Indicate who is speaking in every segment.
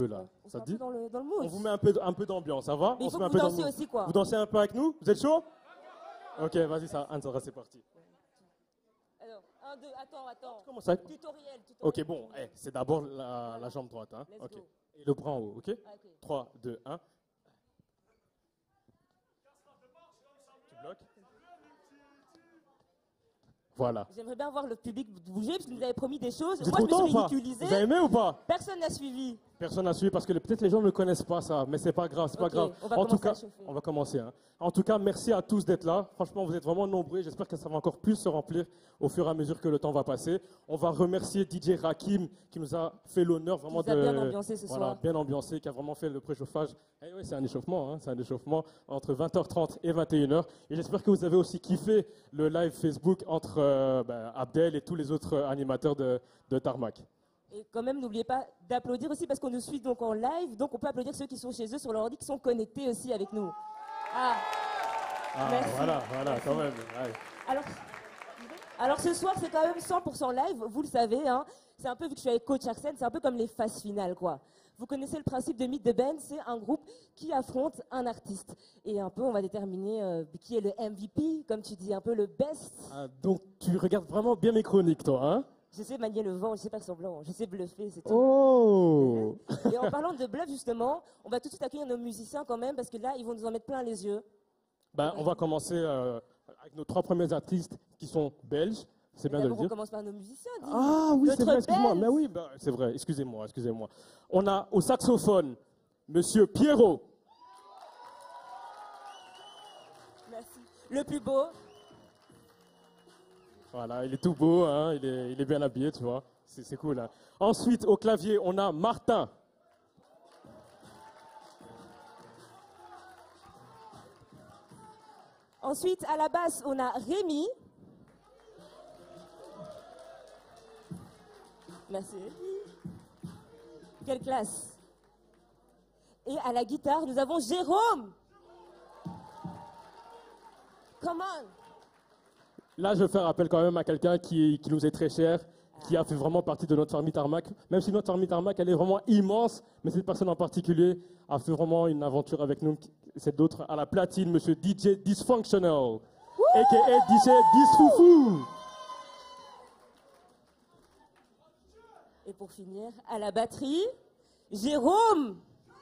Speaker 1: là. Ça te dit?
Speaker 2: Dans le mood.
Speaker 1: On vous met un peu d'ambiance, ça va?
Speaker 2: Mais
Speaker 1: on
Speaker 2: il faut
Speaker 1: se met
Speaker 2: que
Speaker 1: un
Speaker 2: vous
Speaker 1: peu
Speaker 2: dansiez aussi, quoi.
Speaker 1: Vous dansez un peu avec nous? Vous êtes chaud? Ok, vas-y, ça, Anne-Sandra, c'est parti.
Speaker 2: Alors, 1, 2, attends.
Speaker 1: Comment ça?
Speaker 2: Tutoriel.
Speaker 1: Ok, bon, c'est d'abord la jambe droite. Hein?
Speaker 2: Let's
Speaker 1: Ok.
Speaker 2: go.
Speaker 1: Et le bras en haut, ok?
Speaker 2: Ah, ok.
Speaker 1: 3, 2, 1. Tu bloques? Voilà.
Speaker 2: J'aimerais bien voir le public bouger, parce que vous avez promis des choses.
Speaker 1: Vous êtes
Speaker 2: Moi, je
Speaker 1: content
Speaker 2: me suis
Speaker 1: ou pas?
Speaker 2: ridiculisée.
Speaker 1: Vous avez aimé ou pas?
Speaker 2: Personne n'a suivi.
Speaker 1: Personne n'a suivi parce que peut-être les gens ne connaissent pas ça, mais c'est pas grave, c'est pas
Speaker 2: Ok,
Speaker 1: grave.
Speaker 2: on va
Speaker 1: En tout
Speaker 2: commencer
Speaker 1: cas,
Speaker 2: à chauffer.
Speaker 1: on va commencer. Hein. En tout cas, merci à tous d'être là. Franchement, vous êtes vraiment nombreux. J'espère que ça va encore plus se remplir au fur et à mesure que le temps va passer. On va remercier DJ Rakim qui nous a fait l'honneur vraiment
Speaker 2: Qui nous a bien ambiancé ce soir.
Speaker 1: bien ambiancé, qui a vraiment fait le préchauffage. Et oui, c'est un échauffement, hein, c'est un échauffement entre 20h30 et 21h. Et j'espère que vous avez aussi kiffé le live Facebook entre Abdel et tous les autres animateurs de Tarmac.
Speaker 2: Et quand même, n'oubliez pas d'applaudir aussi, parce qu'on nous suit donc en live. Donc, on peut applaudir ceux qui sont chez eux sur leur ordi, qui sont connectés aussi avec nous.
Speaker 1: Ah,
Speaker 2: merci.
Speaker 1: voilà, quand même. Ouais.
Speaker 2: Alors, ce soir, c'est quand même 100% live, vous le savez. Hein. C'est un peu, vu que je suis avec Coach Arsène, c'est un peu comme les phases finales, quoi. Vous connaissez le principe de Meet the Band, c'est un groupe qui affronte un artiste. Et un peu, on va déterminer qui est le MVP, comme tu dis, un peu le best.
Speaker 1: Ah, donc, tu regardes vraiment bien mes chroniques, toi, hein?
Speaker 2: Je sais manier le vent, je sais faire semblant, je sais bluffer, c'est tout.
Speaker 1: Oh!
Speaker 2: Et en parlant de bluff, justement, on va tout de suite accueillir nos musiciens quand même, parce que là, ils vont nous en mettre plein les yeux.
Speaker 1: On va commencer avec nos 3 premiers artistes qui sont belges. C'est bien de le
Speaker 2: On
Speaker 1: dire.
Speaker 2: commence par nos musiciens. Dis.
Speaker 1: Ah oui, c'est vrai, excuse-moi.
Speaker 2: Belge.
Speaker 1: Mais oui, c'est vrai, excusez-moi. On a au saxophone, Monsieur Pierrot.
Speaker 2: Merci. Le plus beau.
Speaker 1: Voilà, il est tout beau, hein, il est bien habillé, tu vois. C'est cool. Hein. Ensuite, au clavier, on a Martin.
Speaker 2: Ensuite, à la basse, on a Rémi. Merci. Quelle classe. Et à la guitare, nous avons Jérôme. Come on.
Speaker 1: Là, je vais faire appel quand même à quelqu'un qui nous est très cher, qui a fait vraiment partie de notre famille Tarmac. Même si notre famille Tarmac, elle est vraiment immense, mais cette personne en particulier a fait vraiment une aventure avec nous. C'est d'autres à la platine, Monsieur DJ Dysfunctional, a.k.a. DJ Dysfoufou.
Speaker 2: Et pour finir, à la batterie, Jérôme.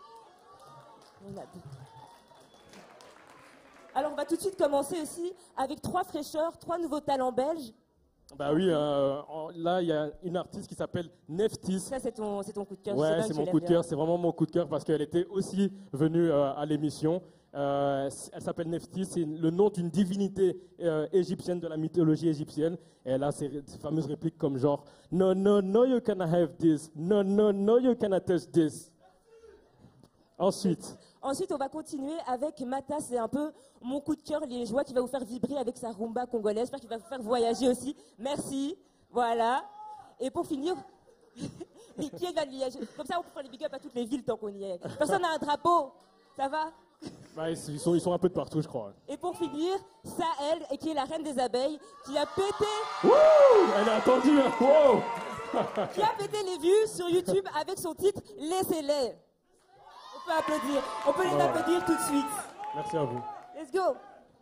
Speaker 2: Alors, on va tout de suite commencer aussi avec 3 fraîcheurs, 3 nouveaux talents belges.
Speaker 1: Bah oui, là, il y a une artiste qui s'appelle Neftis.
Speaker 2: Ça, c'est ton coup de cœur.
Speaker 1: Ouais, c'est mon coup de cœur, c'est vraiment mon coup de cœur parce qu'elle était aussi venue à l'émission. Elle s'appelle Neftis, c'est le nom d'une divinité égyptienne de la mythologie égyptienne. Et elle a ces fameuses répliques comme genre « No, no, no, you cannot have this. No, no, no, you cannot touch this. » Ensuite,
Speaker 2: on va continuer avec Mata, c'est un peu mon coup de cœur liégeois qui va vous faire vibrer avec sa rumba congolaise. J'espère qu'il va vous faire voyager aussi. Merci. Voilà. Et pour finir, qui est de Liège? Comme ça, on peut faire les big up à toutes les villes tant qu'on y est. Personne n'a un drapeau. Ça va?
Speaker 1: bah, ils sont un peu de partout, je crois.
Speaker 2: Et pour finir, Sahel, qui est la reine des abeilles, qui a pété...
Speaker 1: Wouh! Elle a attendu, hein. Wow!
Speaker 2: qui a pété les vues sur YouTube avec son titre « Laissez-les ». On peut applaudir. On peut les applaudir tout de suite.
Speaker 1: Merci à vous.
Speaker 2: Let's go.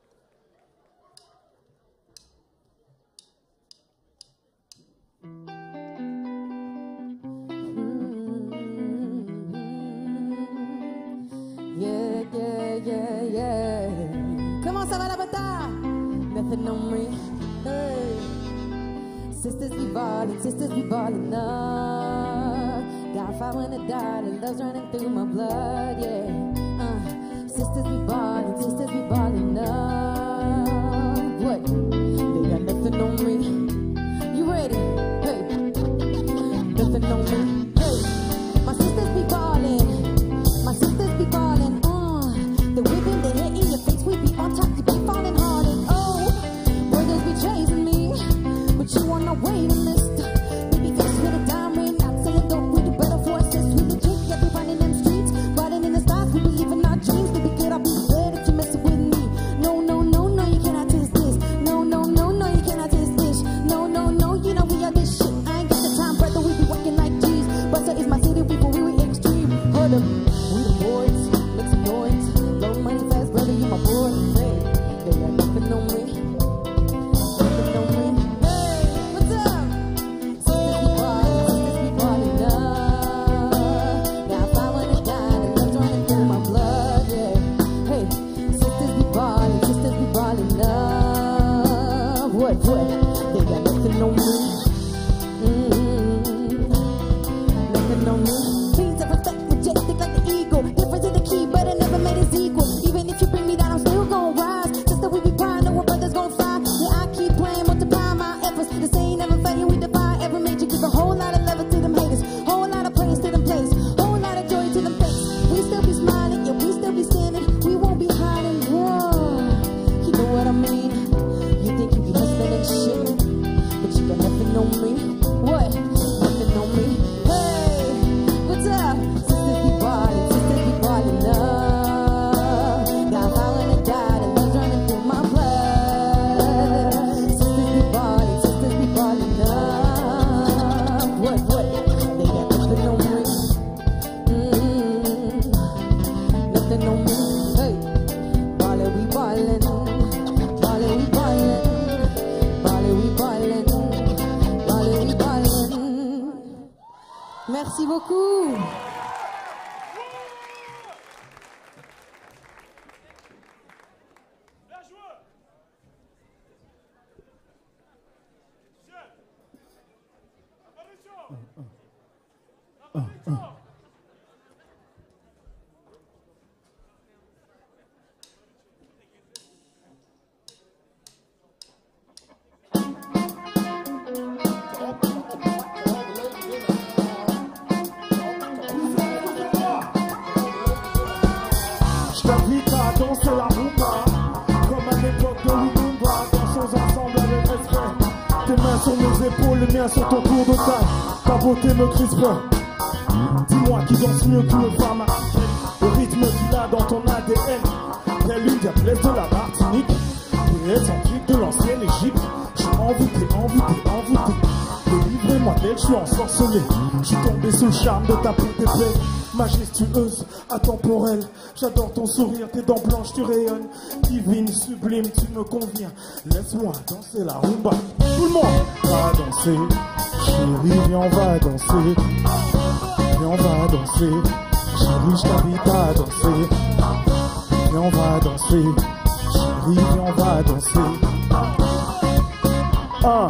Speaker 3: Yeah. Comment ça va la bataille? Nothing on me. Hey. Sisters be ballin' up. Got $500, love's running through my blood, yeah. Sisters be ballin' up. What? They got nothing on me. You ready? Hey. Nothing on me. Hey. My sisters be ballin'. My sisters be ballin'. The whipping, the hit in your face, we be on top, you be falling hard and oh, brothers be chasing me, but you on the waiting list. Baby face with a diamond, not selling dope, we do better for us. We the chick, yeah, we running them streets, riding in the stars, we believe in our dreams. Baby, get up, be dead if you messing with me. No, you cannot taste this. No, you cannot taste this. No, you know we are this shit. I ain't got the time, brother, we be working like Jesus. vous.
Speaker 4: Je t'invite à danser la rumba, comme à l'époque de Lumumba, dansons ensemble avec respect. Tes mains sur mes épaules, les miens sur ton tour de taille. Ta beauté me crispe. Dis-moi qui danse mieux qu'une femme. Le rythme qu'il a dans ton ADN. Telle une diablesse de la Martinique, et excentrique de l'ancienne Égypte. Je suis envoûté, envoûté, envoûté. Délivrez-moi d'elle, je suis ensorcelé. Je suis tombé sous le charme de ta peau d'épaisse, majestueuse, atemporelle. J'adore ton sourire, tes dents blanches, tu rayonnes. Divine, sublime, tu me conviens. Laisse-moi danser la rumba. Tout le monde va danser. Chérie, viens, on va danser. Viens, on va danser. Chérie, je t'invite à danser. Viens, on va danser. Chérie, viens, on va danser. Ah.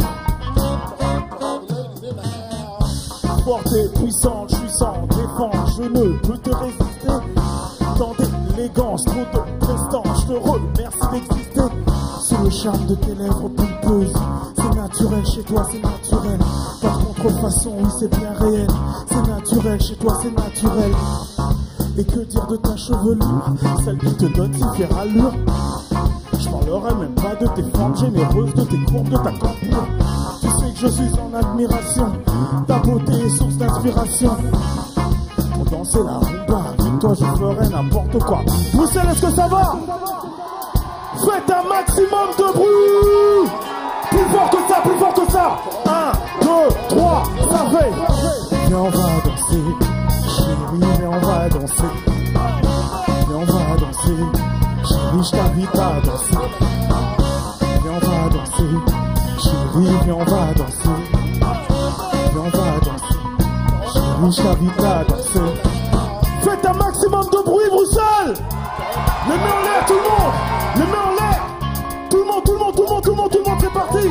Speaker 4: Forte et puissante, je suis sans défense, je ne peux te résister. Tant d'élégance, trop de prestance, je te remercie d'exister. C'est le charme de tes lèvres pulpeuses, c'est naturel chez toi, c'est naturel. Pas de contrefaçon, oui c'est bien réel. C'est naturel chez toi, c'est naturel. Et que dire de ta chevelure, celle qui te donne si fière allure. Je parlerai même pas de tes formes généreuses, de tes courbes, de ta campure. Tu sais que je suis en admiration, ta beauté est source d'inspiration. Pour danser la rumba, avec toi je ferai n'importe quoi. Bruxelles, est-ce que ça va? Faites un maximum de bruit. Plus fort que ça, plus fort que ça. 1, 2, 3, ça fait. Viens, on va danser. Chérie, viens, on va danser. Viens, on va danser. Chérie, je t'invite à danser. Viens, on va danser. Chérie, viens, on va danser. Viens, on va danser. Chérie, je t'invite à danser. Faites un maximum de bruit, Bruxelles. Les mains en l'air, tout le monde. Les mains en l'air. Tout le monde, tout le monde, tout le monde, tout le monde, tout le monde, c'est parti.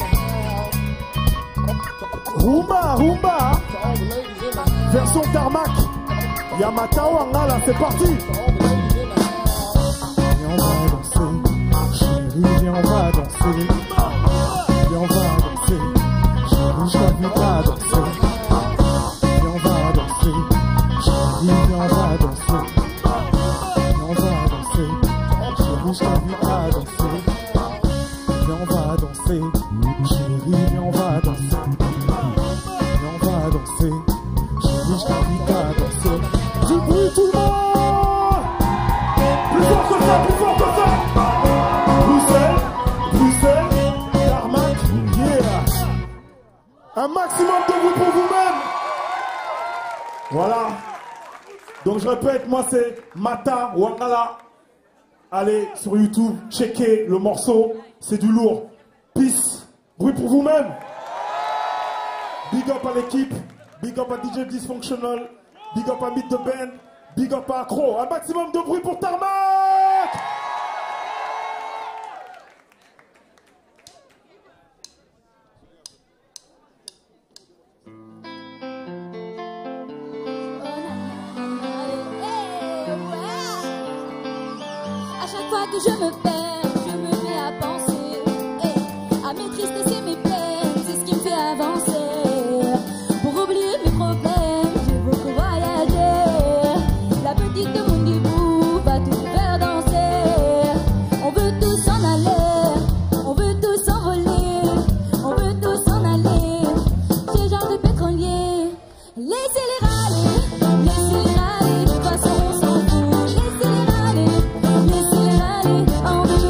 Speaker 4: Rumba, rumba. Version tarmac. Yamata Wangala, c'est parti. Viens, on va danser. Chérie, viens, on va danser. Viens, on va danser. Chérie, je t'invite à danser. Viens, on va danser. Chérie, viens, on va danser. Viens, on va danser. Chérie, je t'invite à danser. Viens, on va danser. Chérie, viens, on va danser. Viens, on va danser. Chérie, je t'invite à danser. Du bruit, tout le monde. Plus fort que ça, plus fort que ça. Bruxelles, Bruxelles, tarmac, yeah. Un maximum de vous pour vous-même. Voilà. Donc je répète, moi c'est Mata Wangala. Allez sur YouTube, checkez le morceau, c'est du lourd. Peace. Bruit pour vous-même. Big up à l'équipe, big up à DJ Dysfunctional, big up à Meet the Band, big up à Accro. Un maximum de bruit pour Tarmac.
Speaker 5: À chaque fois que je me perds, je me mets à penser à mes tristesses et mes peines, c'est ce qui me fait avancer. Pour oublier mes problèmes, j'ai beaucoup voyagé. La petite de mon debout va tout faire danser. On veut tous s'en aller, on veut tous s'envoler, on veut tous s'en aller. Ces genres de pétroliers, laissez-les râler, laissez-les râler. De toute façon on s'en fout, laissez-les râler, laissez-les râler. On veut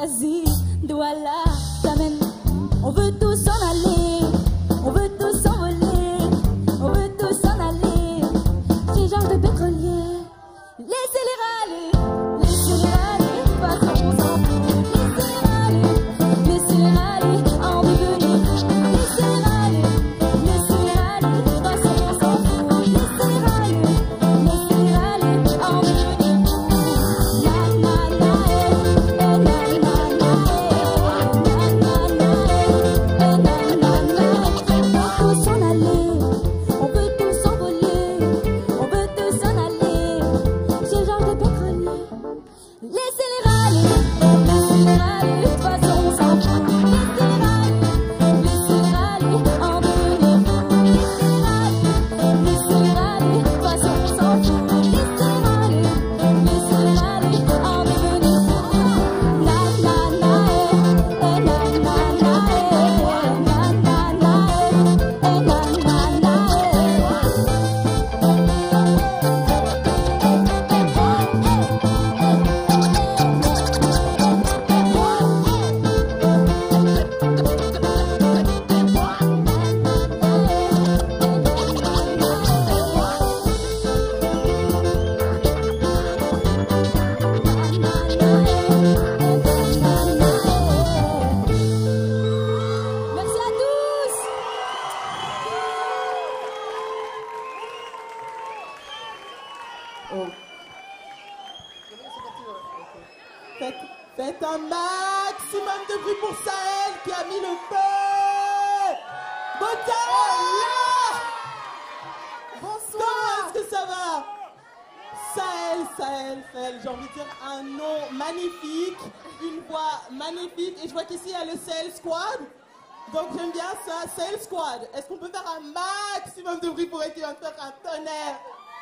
Speaker 5: vas-y, voilà, t'amènes. On veut tous s'en aller, on veut tous s'envoler, on veut tous s'en aller. Ces genres de pétroliers, laissez-les râler, laissez-les râler, de toute façon on s'en fout. Laissez-les râler, en devenir. Laissez-les râler, de toute façon on s'en fout. Laissez-les râler, en devenir. Na na na, na na na, na na na, on veut tous s'en aller, on veut tous s'envoler, on veut tous s'en aller. Ces genres de pétroliers, laissez-les râler, de toute façon on s'en fout. Laissez-les râler, en devenir fou. Laissez-les râler, de toute façon on s'en fout. Laissez-les râler, en devenir fou. Na na na, na na na, na na na, merci à tous.
Speaker 6: Faites un maximum de bruit pour Sahel qui a mis le feu. Bonsoir. Bonsoir. Est-ce que ça va? Sahel, j'ai envie de dire un nom magnifique, une voix magnifique, et je vois qu'ici il y a le Sahel Squad, donc j'aime bien ça, Sahel Squad. Est-ce qu'on peut faire un maximum de bruit pour être faire un tonnerre?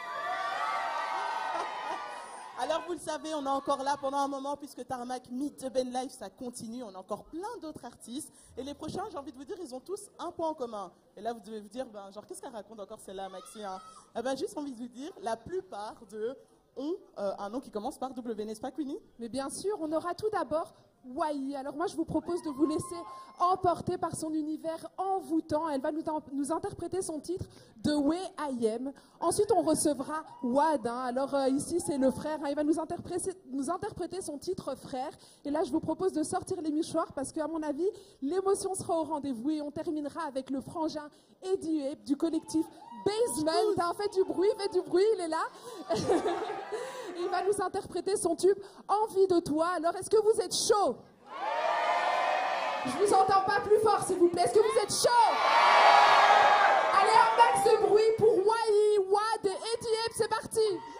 Speaker 6: Alors vous le savez, on est encore là pendant un moment puisque Tarmac Meet the Ben Live, ça continue, on a encore plein d'autres artistes, et les prochains, j'ai envie de vous dire, ils ont tous un point en commun. Et là vous devez vous dire, ben, genre qu'est-ce qu'elle raconte encore celle-là, Maxi, hein? Eh ben, juste envie de vous dire, la plupart d'eux ont un nom qui commence par W, n'est-ce pas Queenie?
Speaker 7: Mais bien sûr, on aura tout d'abord Wai. Alors moi, je vous propose de vous laisser emporter par son univers envoûtant. Elle va nous interpréter son titre The Way I Am. Ensuite, on recevra Wad. Alors ici, c'est le frère. Il va nous interpréter son titre Frère. Et là, je vous propose de sortir les mouchoirs parce qu'à mon avis, l'émotion sera au rendez-vous. Et on terminera avec le frangin Eddie Huep du collectif Basement. Faites du bruit, il est là. Il va nous interpréter son tube Envie de toi. Alors, est-ce que vous êtes chaud? Je vous entends pas plus fort, s'il vous plaît. Est-ce que vous êtes chaud? Allez, un max de bruit pour Wai, Wad et Eddie Huep. C'est parti.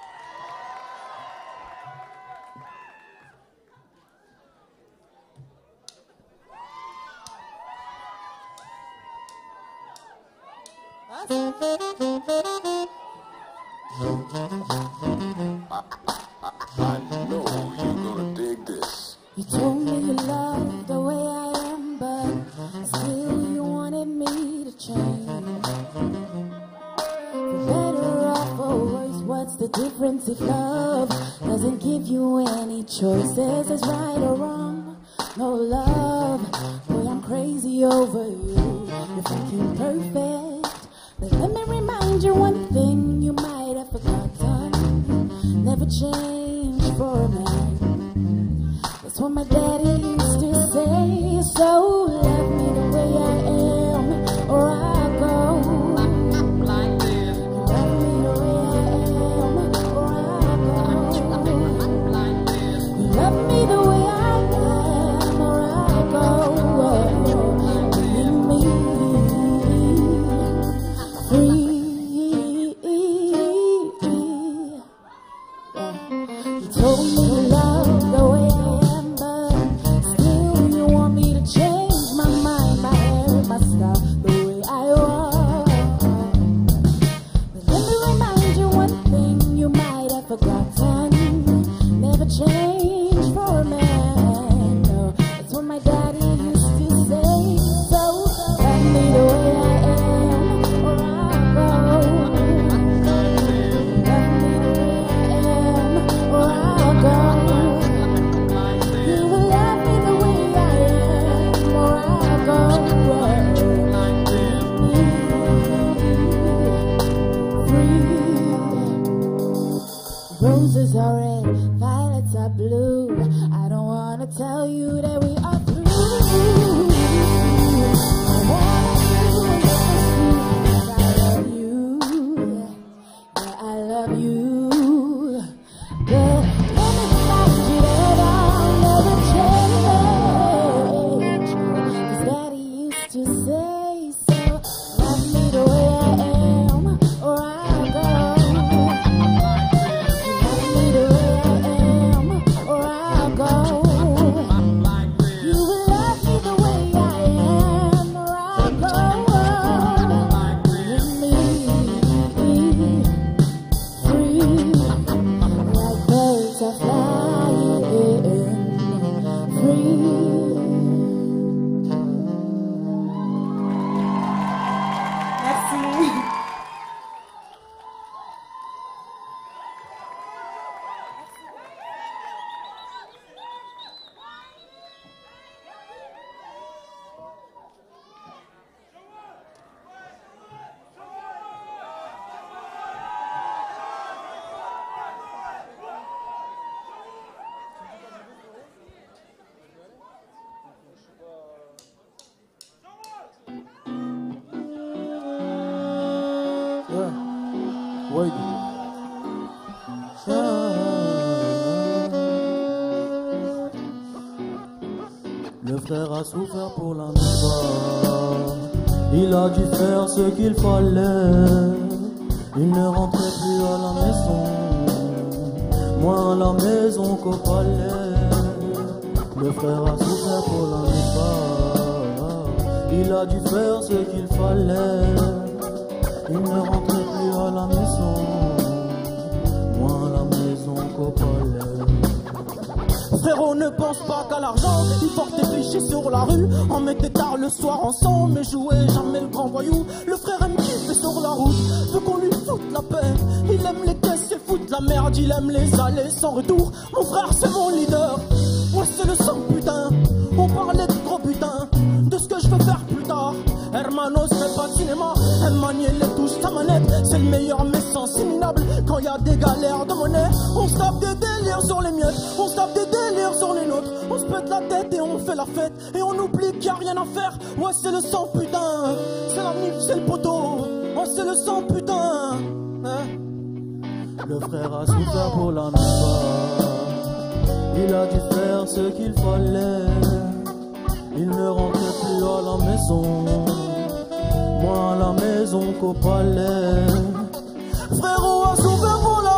Speaker 8: I know you're gonna dig this.
Speaker 5: You told me you loved the way I am, but still you wanted me to change. For better off or worse, what's the difference if love doesn't give you any choices? Is right or wrong? No love, boy, I'm crazy over you. You're fucking perfect. But let me remind you one thing you might have forgotten. Never change for a man. That's what my daddy used to say. So love me the way I am, or I'll go. Like this. Love me the way I am, or I'll go. Like this. Love me the way I am, or I'll go. Leave me free. You told me you love the way I am, but still you want me to change my mind, my hair, my style, the way I walk. But let me remind you one thing you might have forgotten. Never change for a man. No, that's what my daddy used to say. So love me the way I am, or I'll go. You will love me the Roses are red, violets are blue. I don't wanna tell you that we are through. I love you, yeah, I love you. But let me remind you that I'll never change. 'Cause Daddy used to say so. Love me the way I am, or I'll go. Love me the way I am, or I'll go. You will love me the way I am, or I'll go. With me, free, like birds are flying free.
Speaker 2: Merci.
Speaker 4: Ouais.
Speaker 9: Le frère a souffert pour la misère. Il a dû faire ce qu'il fallait. Il ne rentrait plus à la maison, moins à la maison qu'au palais. Le frère a souffert pour la misère. Il a dû faire ce qu'il fallait. Il ne rentrait plus à la maison, moins à la maison qu'au palais.
Speaker 10: Frérot, ne pense pas qu'à l'argent. Il porte des clichés sur la rue. On mettait tard le soir ensemble, mais jouait jamais le grand voyou. Le frère aime kiffer sur la route, veut qu'on lui foute la paix. Il aime les caisses et fout de la merde. Il aime les allées sans retour. Mon frère, c'est mon leader. Moi, c'est le sang putain. On parlait de gros putain, de ce que je veux faire plus tard. Hermanos fait pas de cinéma. Elle maniait les touches, sa manette. C'est le meilleur, mais sens minable. Quand y a des galères de monnaie, on se tape des délires sur les miettes. On se tape des délires sur les nôtres. On se pète la tête et on fait la fête. Et on oublie qu'il y a rien à faire. Ouais, c'est le sang putain. C'est la mif, c'est le poteau. Ouais, c'est le sang putain. Hein?
Speaker 9: Le frère a souffert pour la misère. Il a dû faire ce qu'il fallait. Il ne rentrait plus à la maison, moins à la maison qu'au palais.
Speaker 10: Frérot a souffert pour la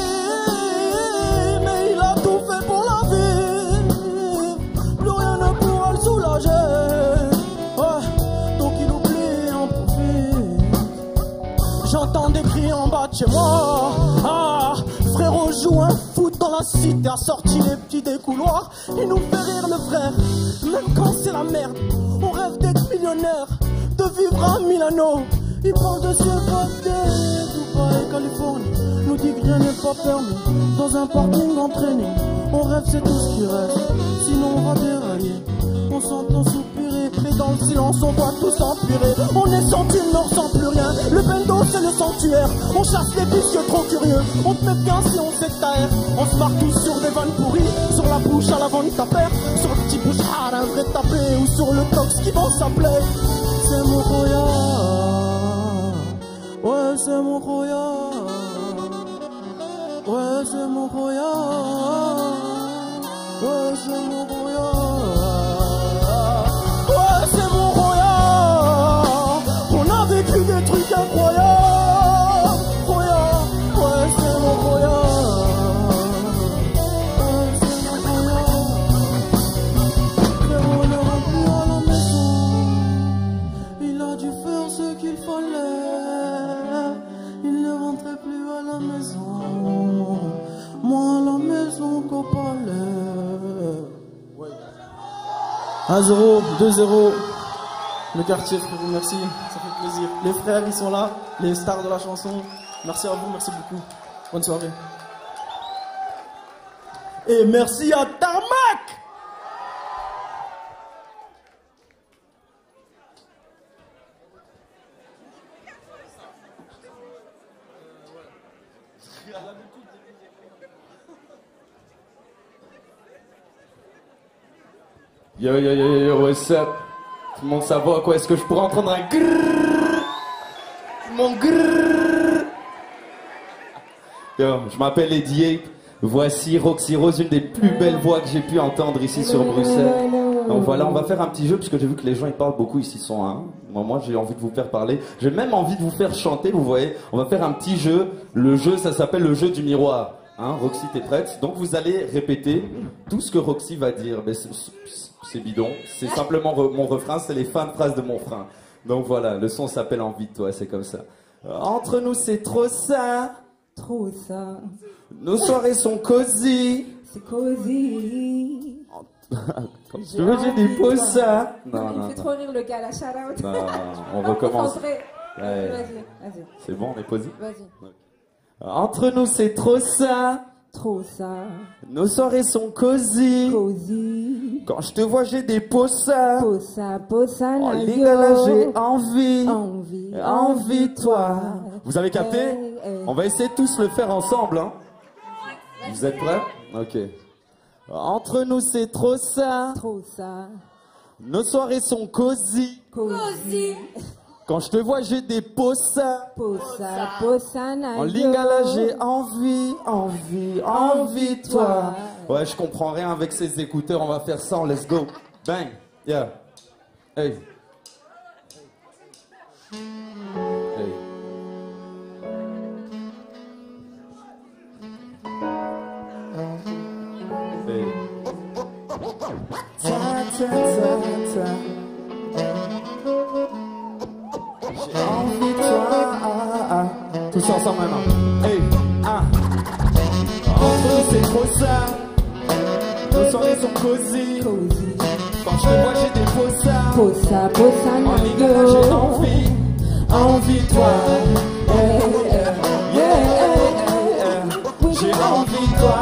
Speaker 10: vie, mais il a tout fait pour la vie. Plus rien ne pourra le soulager. Ouais, donc il oublie, en profite. J'entends des cris en bas de chez moi. Ah, frérot joue un foot dans la cité, a sorti les petits des couloirs. Il nous fait rire le frère, même quand c'est la merde. On rêve d'être millionnaire, de vivre à Milano. Il parle de s'évader, Dubaï, Californie. Nous dit que rien n'est pas permis, dans un parking entraîné. On rêve, c'est tout ce qui reste, sinon on va dérailler. On s'entend soupirer, mais dans le silence on voit tous empirer. On est sentil, mais on ressent plus rien. Le bendo c'est le sanctuaire. On chasse les vicieux trop curieux. On te met bien si on sait taire. On se marre tous sur des vannes pourries, sur la bouche à l'avant de ta paire, sur le petit bouchard un vrai tapé, ou sur le tox qui vend sa plaie.
Speaker 9: C'est mon Roya, ouais c'est mon Roya, ouais c'est mon Roya, ouais c'est mon Roya.
Speaker 10: Ouais, c'est mon Roya. On a vécu des trucs incroyables. Roya, ouais, c'est mon Roya. Ouais, c'est mon Roya.
Speaker 9: Frérot ne rentre plus à la maison. Il a dû faire ce qu'il fallait. Il ne rentrait plus à la maison, moins à la maison qu'au palais.
Speaker 10: 1-0, 2-0. Le quartier, frérot, merci. Ça fait plaisir. Les frères, ils sont là. Les stars de la chanson. Merci à vous, merci beaucoup. Bonne soirée. Et merci à Tarmac.
Speaker 11: Yo, yo, yo, yo, what's up? Tout le monde ça va quoi? Est-ce que je pourrais entendre un grrrr? Mon grrrr? Yo, je m'appelle Eddie Ape. Voici Roxy Rose, une des plus belles voix que j'ai pu entendre ici sur Bruxelles. Donc voilà, on va faire un petit jeu parce que j'ai vu que les gens ils parlent beaucoup ici sont un. Moi j'ai envie de vous faire parler. J'ai même envie de vous faire chanter, vous voyez. On va faire un petit jeu. Le jeu, ça s'appelle le jeu du miroir. Hein, Roxy, t'es prête? Donc vous allez répéter tout ce que Roxy va dire. Mais c'est bidon. C'est simplement mon refrain, c'est les fins de phrases de mon frein. Donc voilà, le son s'appelle Envie de toi, c'est comme ça. Entre nous c'est trop ça.
Speaker 3: Trop ça.
Speaker 11: Nos soirées sont cosy.
Speaker 3: C'est cosy.
Speaker 11: Comme tu veux, j'ai des pauses ça.
Speaker 3: Non, il me fait trop rire le gars, la shout out.
Speaker 11: Non, on recommence.
Speaker 3: Ouais. Vas-y.
Speaker 11: C'est bon, on est posé.
Speaker 3: Vas-y.
Speaker 11: Entre nous c'est trop ça.
Speaker 3: Trop ça.
Speaker 11: Nos soirées sont cosy.
Speaker 3: Cosy.
Speaker 11: Quand je te vois j'ai des posa.
Speaker 3: Posa,
Speaker 11: en ligne là j'ai envie de toi. Vous avez capté? On va essayer de tous le faire ensemble. Hein. Vous êtes prêts? Ok. Entre nous c'est trop ça.
Speaker 3: Trop ça.
Speaker 11: Nos soirées sont cosy.
Speaker 3: Cosy.
Speaker 11: Quand je te vois j'ai des posa.
Speaker 3: Posa,
Speaker 11: en ligne là j'ai envie de toi. Ouais, je comprends rien avec ces écouteurs, on va faire ça, let's go. Bang, yeah. Hey. Hey. Hey. Ta, ta, ta, ta. J'ai envie de toi. Tous ensemble maintenant. Hey, entre nous c'est trop ça. Nos soirées sont cosy. Quand je te vois j'ai des posa.
Speaker 3: Posa,
Speaker 11: en ligne là j'ai envie de toi. J'ai envie de toi.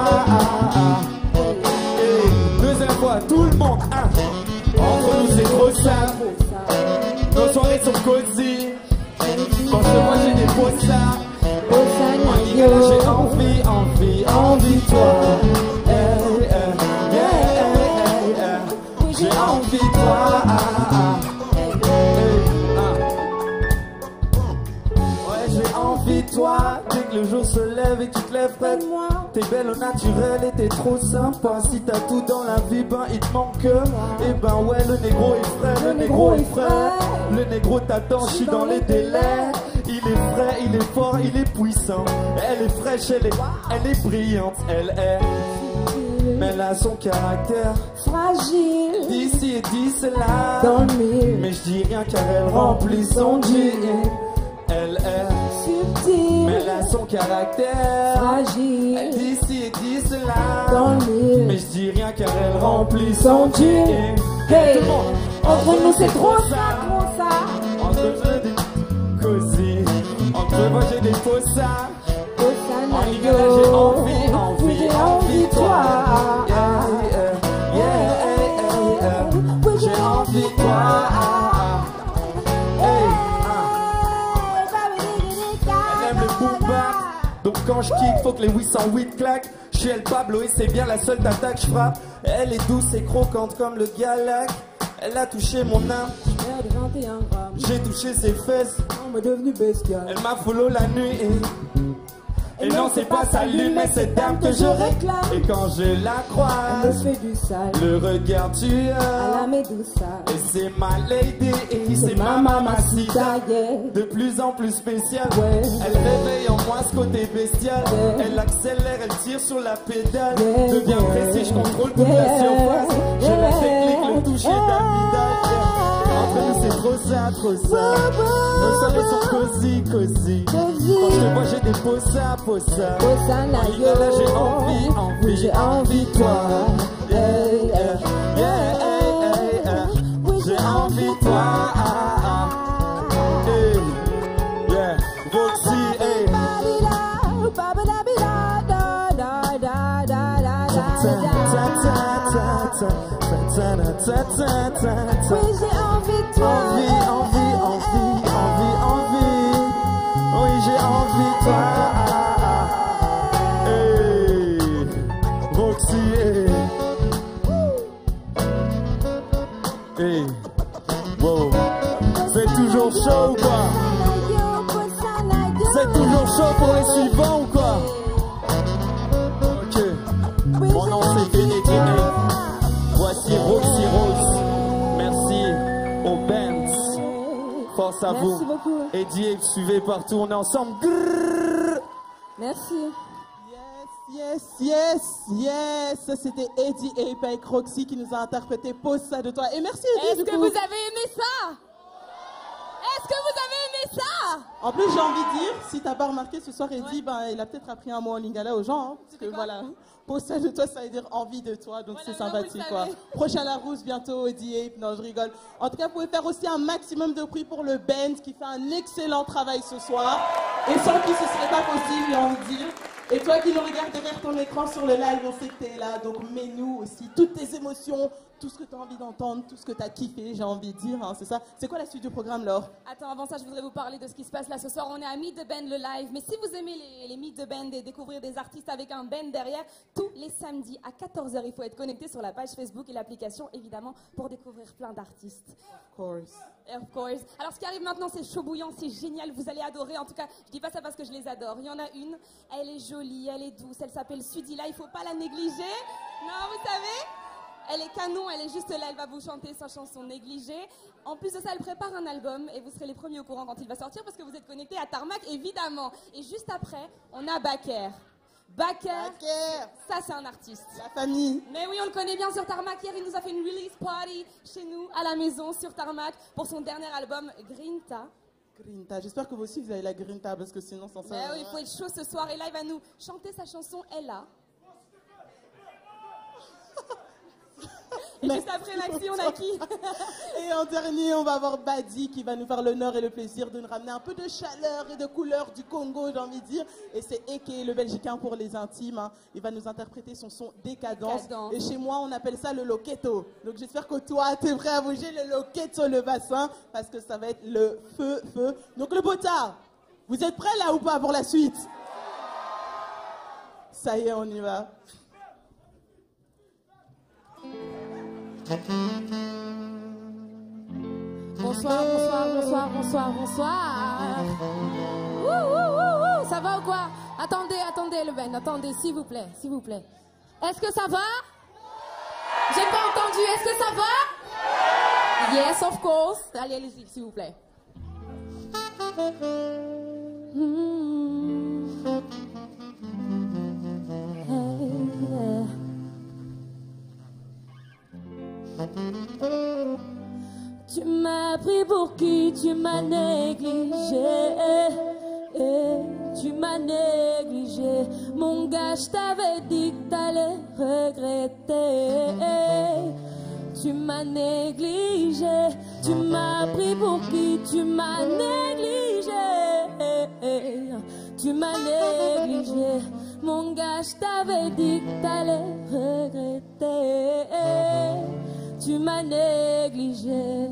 Speaker 11: Deuxième fois, tout le monde. Entre nous c'est trop ça. Nos soirées sont cosy. Quand je te vois j'ai des posa. En ligne là j'ai envie de toi. J'ai envie de toi. Ouais, j'ai envie de toi. Dès que le jour se lève et tu te lèves près de moi. T'es belle au naturel et t'es trop sympa. Si t'as tout dans la vie, ben il te manque que. Et ben ouais, le négro est frais, le négro est frais. Le négro t'attend, je suis dans les délais. Il est frais, il est fort, il est puissant. Elle est fraîche, elle est brillante. Elle est... Mais elle a son caractère
Speaker 3: fragile.
Speaker 11: D'ici et d'ici là.
Speaker 3: Dans le mille.
Speaker 11: Mais je dis rien car elle remplit son jean. Elle est
Speaker 3: subtile.
Speaker 11: Mais elle a son caractère
Speaker 3: fragile.
Speaker 11: D'ici et d'ici là.
Speaker 3: Dans le mille.
Speaker 11: Mais je dis rien car elle remplit
Speaker 3: son jean. Hey, entre nous c'est trop ça.
Speaker 11: Entre nous j'ai des cosy. Entre moi j'ai des posa. En ligne là j'ai envie de toi. J'ai envie de toi. Elle aime le boom bap. Donc quand je kick, faut que les 808 claquent. Je suis El Pablo et c'est bien la seule d'attaque je frappe. Elle est douce et croquante comme le galac. Elle a touché mon âme. J'ai touché ses fesses.
Speaker 3: On m'est devenu bestial.
Speaker 11: Elle m'a follow la nuit. Et non, c'est pas sa lune, mais cette dame que je réclame. Et quand je la croise,
Speaker 3: elle me fait du sale.
Speaker 11: Le regard tueur
Speaker 3: à la Medusa.
Speaker 11: Et c'est ma lady, et c'est ma mamacita. De plus en plus spéciale. Elle réveille en moi ce côté bestial. Elle accélère, elle tire sur la pédale. Devient précis, je contrôle toute la surface. Je la technique, le toucher d'amidale. Entre nous c'est trop ça. Nos soirées sont cosy. Quand je te vois j'ai des posa. Là j'ai envie de toi. J'ai envie de toi. Roxy,
Speaker 3: oui, j'ai envie de toi.
Speaker 11: Oui, j'ai envie de toi.
Speaker 4: Hey, wow. C'est toujours chaud ou quoi? C'est toujours chaud pour les suivants ou quoi? Ok. Mon nom c'est Bénédine. Voici Roxy Rose. Merci aux bands. Force à vous.
Speaker 3: Merci beaucoup.
Speaker 4: Eddie, suivez partout. On est ensemble.
Speaker 3: Merci.
Speaker 6: Yes. C'était Eddie Ape avec Roxy qui nous a interprété Pose ça de toi. Et merci Eddie.
Speaker 3: Est-ce que vous avez aimé ça? Est-ce que vous avez aimé ça?
Speaker 6: En plus, j'ai envie de dire, si t'as pas remarqué ce soir, Eddie, ben, il a peut-être appris un mot en lingala aux gens. Hein, parce que voilà, Pose ça de toi, ça veut dire envie de toi. Donc c'est sympathique quoi. Prochain Larousse bientôt, Eddie Ape. Non, je rigole. En tout cas, vous pouvez faire aussi un maximum de bruit pour le band qui fait un excellent travail ce soir. Et sans qui ce serait pas possible, j'ai envie de dire. Et toi qui nous regardes derrière ton écran sur le live, on sait que t'es là, donc mets-nous aussi toutes tes émotions, tout ce que tu as envie d'entendre, tout ce que tu as kiffé, j'ai envie de dire, hein, c'est ça. C'est quoi la suite du programme, Laure?
Speaker 5: Attends, avant ça, je voudrais vous parler de ce qui se passe là ce soir. On est à Meet the Band le live, mais si vous aimez les Meet the Band et découvrir des artistes avec un band derrière, tous les samedis à 14h, il faut être connecté sur la page Facebook et l'application, évidemment, pour découvrir plein d'artistes.
Speaker 6: Of course.
Speaker 5: Of course. Alors, ce qui arrive maintenant, c'est chaud bouillant, c'est génial, vous allez adorer. En tout cas, je dis pas ça parce que je les adore. Il y en a une, elle est jolie, elle est douce, elle s'appelle Sudila, il faut pas la négliger. Non, vous savez, elle est canon, elle est juste là, elle va vous chanter sa chanson Négligée. En plus de ça, elle prépare un album et vous serez les premiers au courant quand il va sortir parce que vous êtes connectés à Tarmac, évidemment. Et juste après, on a Baker. Baker, ça c'est un artiste.
Speaker 6: La famille.
Speaker 5: Mais oui, on le connaît bien sur Tarmac. Hier, il nous a fait une release party chez nous, à la maison, sur Tarmac, pour son dernier album, Grinta.
Speaker 6: Grinta, j'espère que vous aussi vous avez la Grinta parce que sinon sans ça...
Speaker 5: Mais oui, il faut être chaud ce soir et là, il va nous chanter sa chanson Ella. Et juste après Maxi, on a qui?
Speaker 6: Et en dernier, on va avoir Badi qui va nous faire l'honneur et le plaisir de nous ramener un peu de chaleur et de couleur du Congo, j'ai envie de dire. Et c'est Eke, le Belgicain pour les intimes. Hein. Il va nous interpréter son son Décadence. Et chez moi, on appelle ça le loqueto. Donc j'espère que toi, t'es prêt à bouger le loqueto, le bassin, parce que ça va être le feu. Donc le botard, vous êtes prêts là ou pas pour la suite? Ça y est, on y va.
Speaker 3: Bonsoir. Ouh, ça va ou quoi? Attendez le Ben, attendez, s'il vous plaît. Est-ce que ça va? J'ai pas entendu, est-ce que ça va? Yes, of course. Allez-y, s'il vous plaît.
Speaker 5: Tu m'as pris pour qui? Tu m'as négligé. Tu m'as négligé. Mon gars, je t'avais dit que t'allais regretter. Tu m'as négligé. Tu m'as pris pour qui? Tu m'as négligé. Tu m'as négligé. Mon gars, je t'avais dit que t'allais regretter. Tu m'as négligé.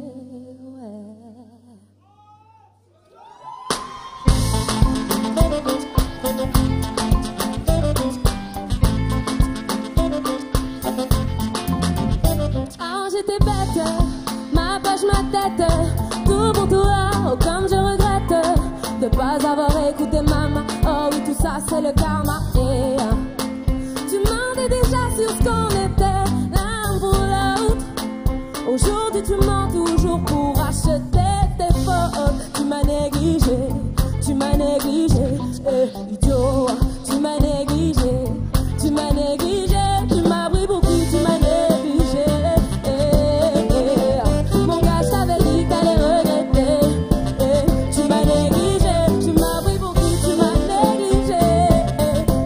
Speaker 5: Ah, j'étais bête, ma page, ma tête, tout pour toi, oh comme je regrette de pas avoir écouté maman. Oh oui, tout ça c'est le karma. Et tu mentais déjà sur ce qu'on était l'un pour l'autre. Aujourd'hui tu mens toujours pour acheter tes fautes. Tu m'as négligé, idiot. Tu m'as négligé, tu m'as pris pour qui? Tu m'as négligé. Mon gars, je t'avais dit que t'allais regretter. Tu m'as négligé, tu m'as pris pour qui? Tu m'as négligé.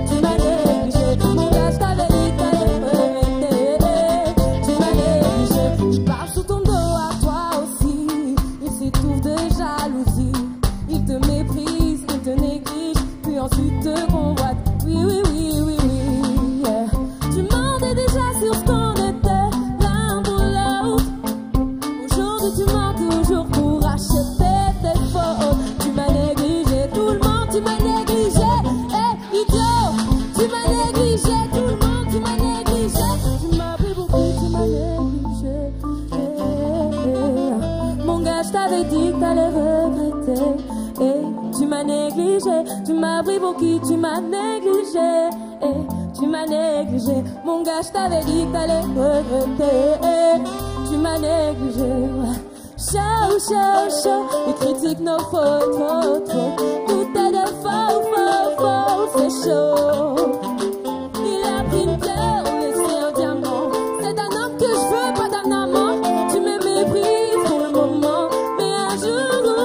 Speaker 5: pour qui tu m'as négligé. Tu m'as négligé. Mon gars, je t'avais dit que t'allais regretter. Tu m'as négligé. Chaud, chaud, chaud. Ils critiquent nos photos. Tout est de faux, faux, faux. C'est chaud. Il a pris une pierre, laissé un diamant. C'est d'un homme que je veux, pas d'un amant. Tu me méprises pour le moment, mais un jour ou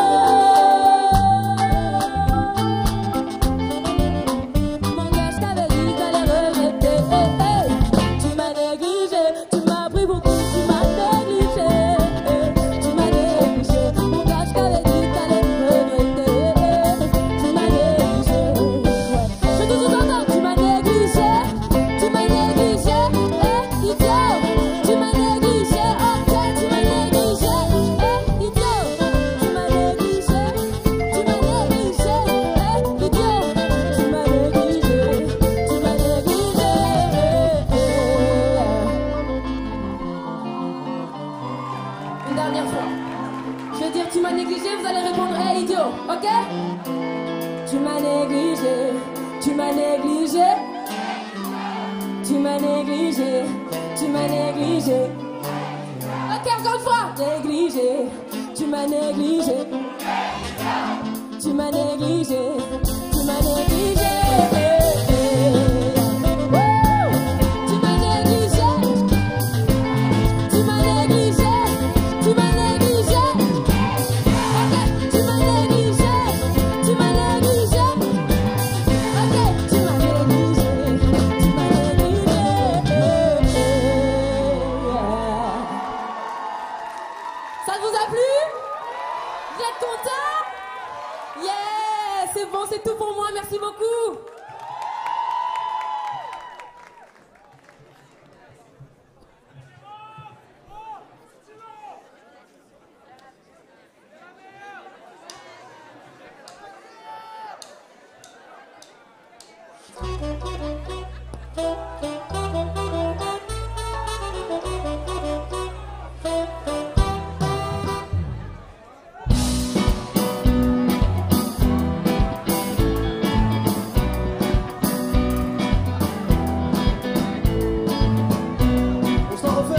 Speaker 5: l'autre. Mon gars, je t'avais dit que t'allais regretter. Tu m'as négligé, tu m'as pris pour qui tu m'as négligé. Tu m'as négligé, mon gars, je t'avais dit que t'allais regretter. Tu m'as négligé, ouais. Je te dis encore, tu m'as négligé. Tu m'as négligé, idiot. Tu m'as négligé, ok, tu m'as négligé, idiot. Tu m'as négligé, tu m'as négligé, idiot. Tu m'as négligé, tu m'as négligé. Une dernière fois. Je vais dire tu m'as négligé, vous allez répondre hey idiot, ok? Tu m'as négligé, tu m'as négligé. Tu m'as négligé, tu m'as négligé. Ok, encore une fois. Négligé, tu m'as négligé. Tu m'as négligé, tu m'as négligé. Wouh! Tu m'as négligé. Tu m'as négligé, tu m'as négligé. Ok, tu m'as négligé, tu m'as négligé. Ok, tu m'as négligé, tu m'as négligé. Ça vous a plu? Vous êtes contents? Yeah, c'est bon, c'est tout pour moi, merci beaucoup.
Speaker 10: On s'en refait.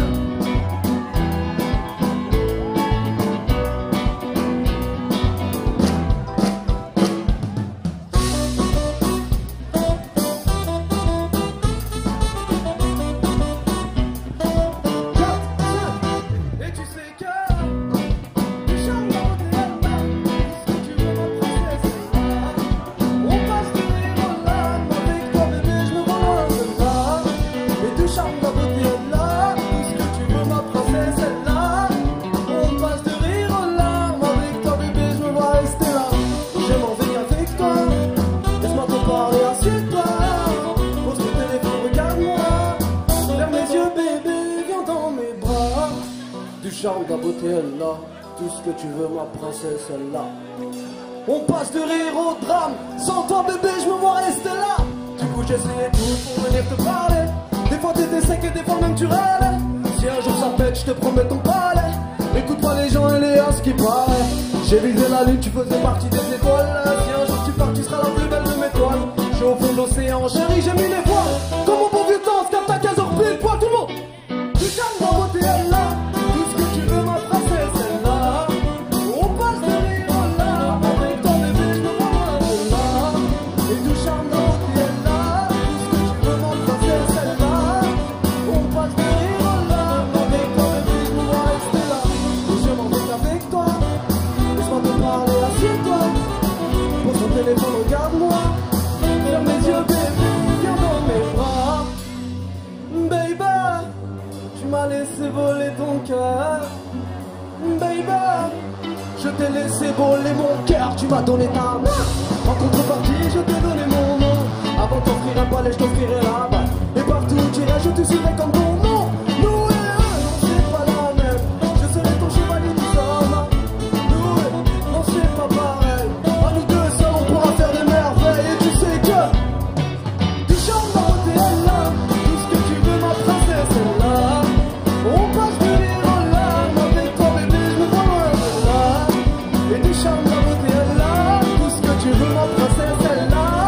Speaker 10: Et tu sais que du charme dans tes lèvres, puisque tu veux ma princesse. On passe de rire aux larmes, avec toi bébé je me vois là. Et du charme dans tes lèvres, puisque tu veux ma princesse est là. On passe de rire aux larmes, avec toi bébé je me vois rester là. J'aime en venir avec toi, laisse-moi te parler, assieds-toi. Pose ton téléphone, regarde-moi. Ferme les yeux bébé, viens dans mes bras. Du charme, de la beauté, elle là. Tout ce que tu veux, ma princesse, elle là. On passe de rire au drame. Sans toi, bébé, je me vois rester là. Du coup, j'essayais tout pour venir te parler. Des fois, t'étais sec et des fois, même tu râlais. Si un jour ça pète, je te promets ton palais. Écoute pas les gens et les as qui paraît. J'ai visé la lune, tu faisais partie des étoiles. Si un jour tu pars, tu seras la plus belle de mes toiles. Je suis au fond de l'océan, chérie, j'ai mis les voiles. Comme au bon vieux temps, on se capte à 15h pile poil, tout le monde. Du charme dans beauté, elle là. Tout ce que tu veux, ma princesse, elle là. On passe de rire aux larmes. Avec toi, bébé, je me vois loin de là. Et du charme dans beauté, elle là. Tout ce que tu veux, ma princesse, elle là. On passe de rire aux larmes. Avec toi, bébé, je me vois rester là. Et je m'en vais avec toi. Laisse-moi te parler, assieds-toi. Pose ton téléphone, regarde-moi. Ferme les yeux, bébé, viens dans mes bras. Baby, tu m'as laissé voler ton cœur. Baby, je t'ai laissé voler mon cœur. Tu m'as donné ta main. En contrepartie, je t'ai donné mon nom. Avant de t'offrir un palais, je t'offrirai la balle. Et partout où tu irais, je te suivrai comme ton nom. Nous et eux, non, c'est pas la même. Je serai ton chevalier du somme. Nous et eux, non, c'est pas pareil. À nous deux seuls, on pourra faire des merveilles. Et tu sais que du charme dans beauté, elle là. Tout ce que tu veux, ma princesse, elle là. On passe de rire aux larmes. Avec toi, bébé, je me vois loin de là. Et du charme dans beauté, elle là. Tout ce que tu veux, ma princesse, elle là.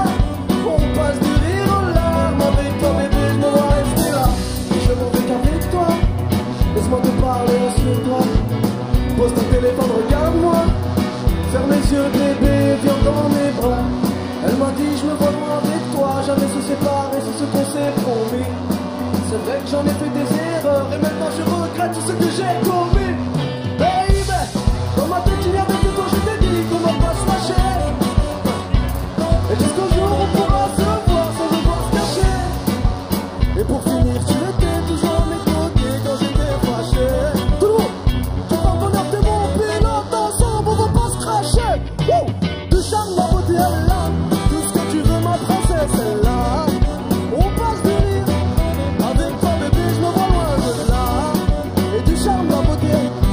Speaker 10: séparer, c'est ce qu'on s'est promis. C'est vrai que j'en ai fait des erreurs et maintenant je regrette tout ce que j'ai commis. Baby, dans ma tête il y avait que quand je t'ai dit qu'on va pas se lâcher. Et jusqu'au jour où on pourra se voir sans devoir se cacher. Et pour finir, tu étais toujours à mes côtés quand j'étais fâché. Tout le monde, je parle bonheur, t'es mon pilote, ensemble on va pas se cracher. Wouh, du charme, la beauté elle est là. Tout ce que tu veux ma princesse elle est là. On passe de rire. Avec toi bébé je me vois loin de là. Et du charme, la beauté.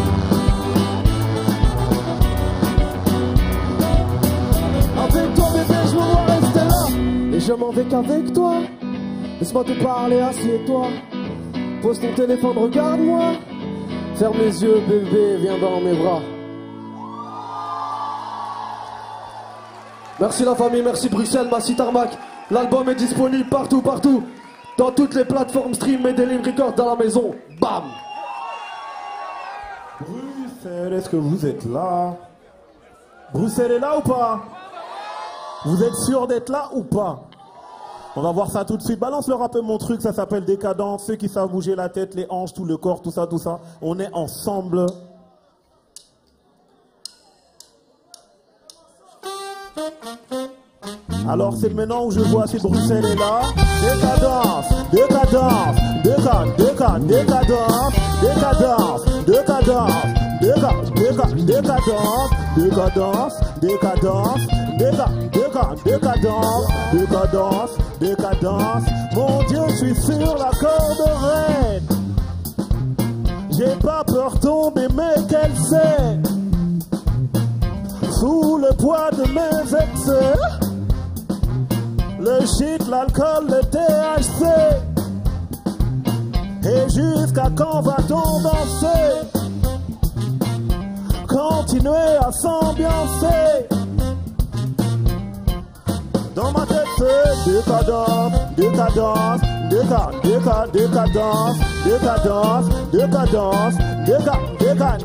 Speaker 10: Avec toi bébé je me vois rester là. Et je m'en vais qu'avec toi. Laisse-moi te parler, assieds-toi. Pose ton téléphone, regarde-moi. Ferme les yeux bébé, viens dans mes bras. Merci la famille, merci Bruxelles, merci Tarmac. L'album est disponible partout, partout. Dans toutes les plateformes stream et Delim Records dans la maison. Bam!
Speaker 4: Bruxelles, est-ce que vous êtes là? Bruxelles est là ou pas? Vous êtes sûr d'être là ou pas? On va voir ça tout de suite. Balance leur un peu mon truc, ça s'appelle Décadence. Ceux qui savent bouger la tête, les hanches, tout le corps, tout ça, tout ça. On est ensemble. Alors c'est maintenant où je vois si Bruxelles est là. Décadence, décadence, décadence, décadence, décadence, décadence, décadence, décadence, décadence, décadence, décadence, décadence, décadence. Mon Dieu, je suis sur la corde raide. J'ai pas peur de tomber, mais qu'elle sait. Sous le poids de mes excès. Le shit, l'alcool, le THC. Et jusqu'à quand va-t-on danser? Continuer à s'ambiancer. Dans ma tête c'est décadence, décadence, décadence, décadence, décadence, décadence, décadence, décadence,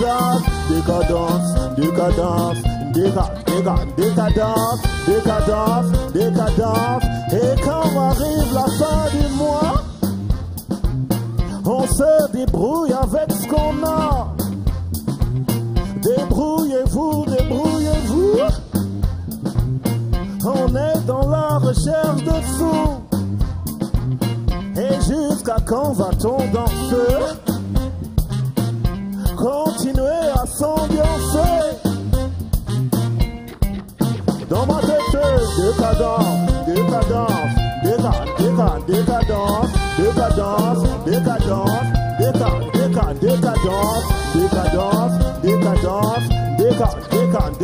Speaker 4: décadence, décadence, décadence, décadence. Et quand arrive la fin du mois, on se débrouille avec ce qu'on a. Débrouillez-vous, débrouillez-vous. On est dans la recherche de sous. Et jusqu'à quand va-t-on danser? Continuer à s'ambiancer. Dans ma tête, décadence, décadence, décadence, décadence, décadence, décadence, décadence, décadence, décadence, décadence, décadence,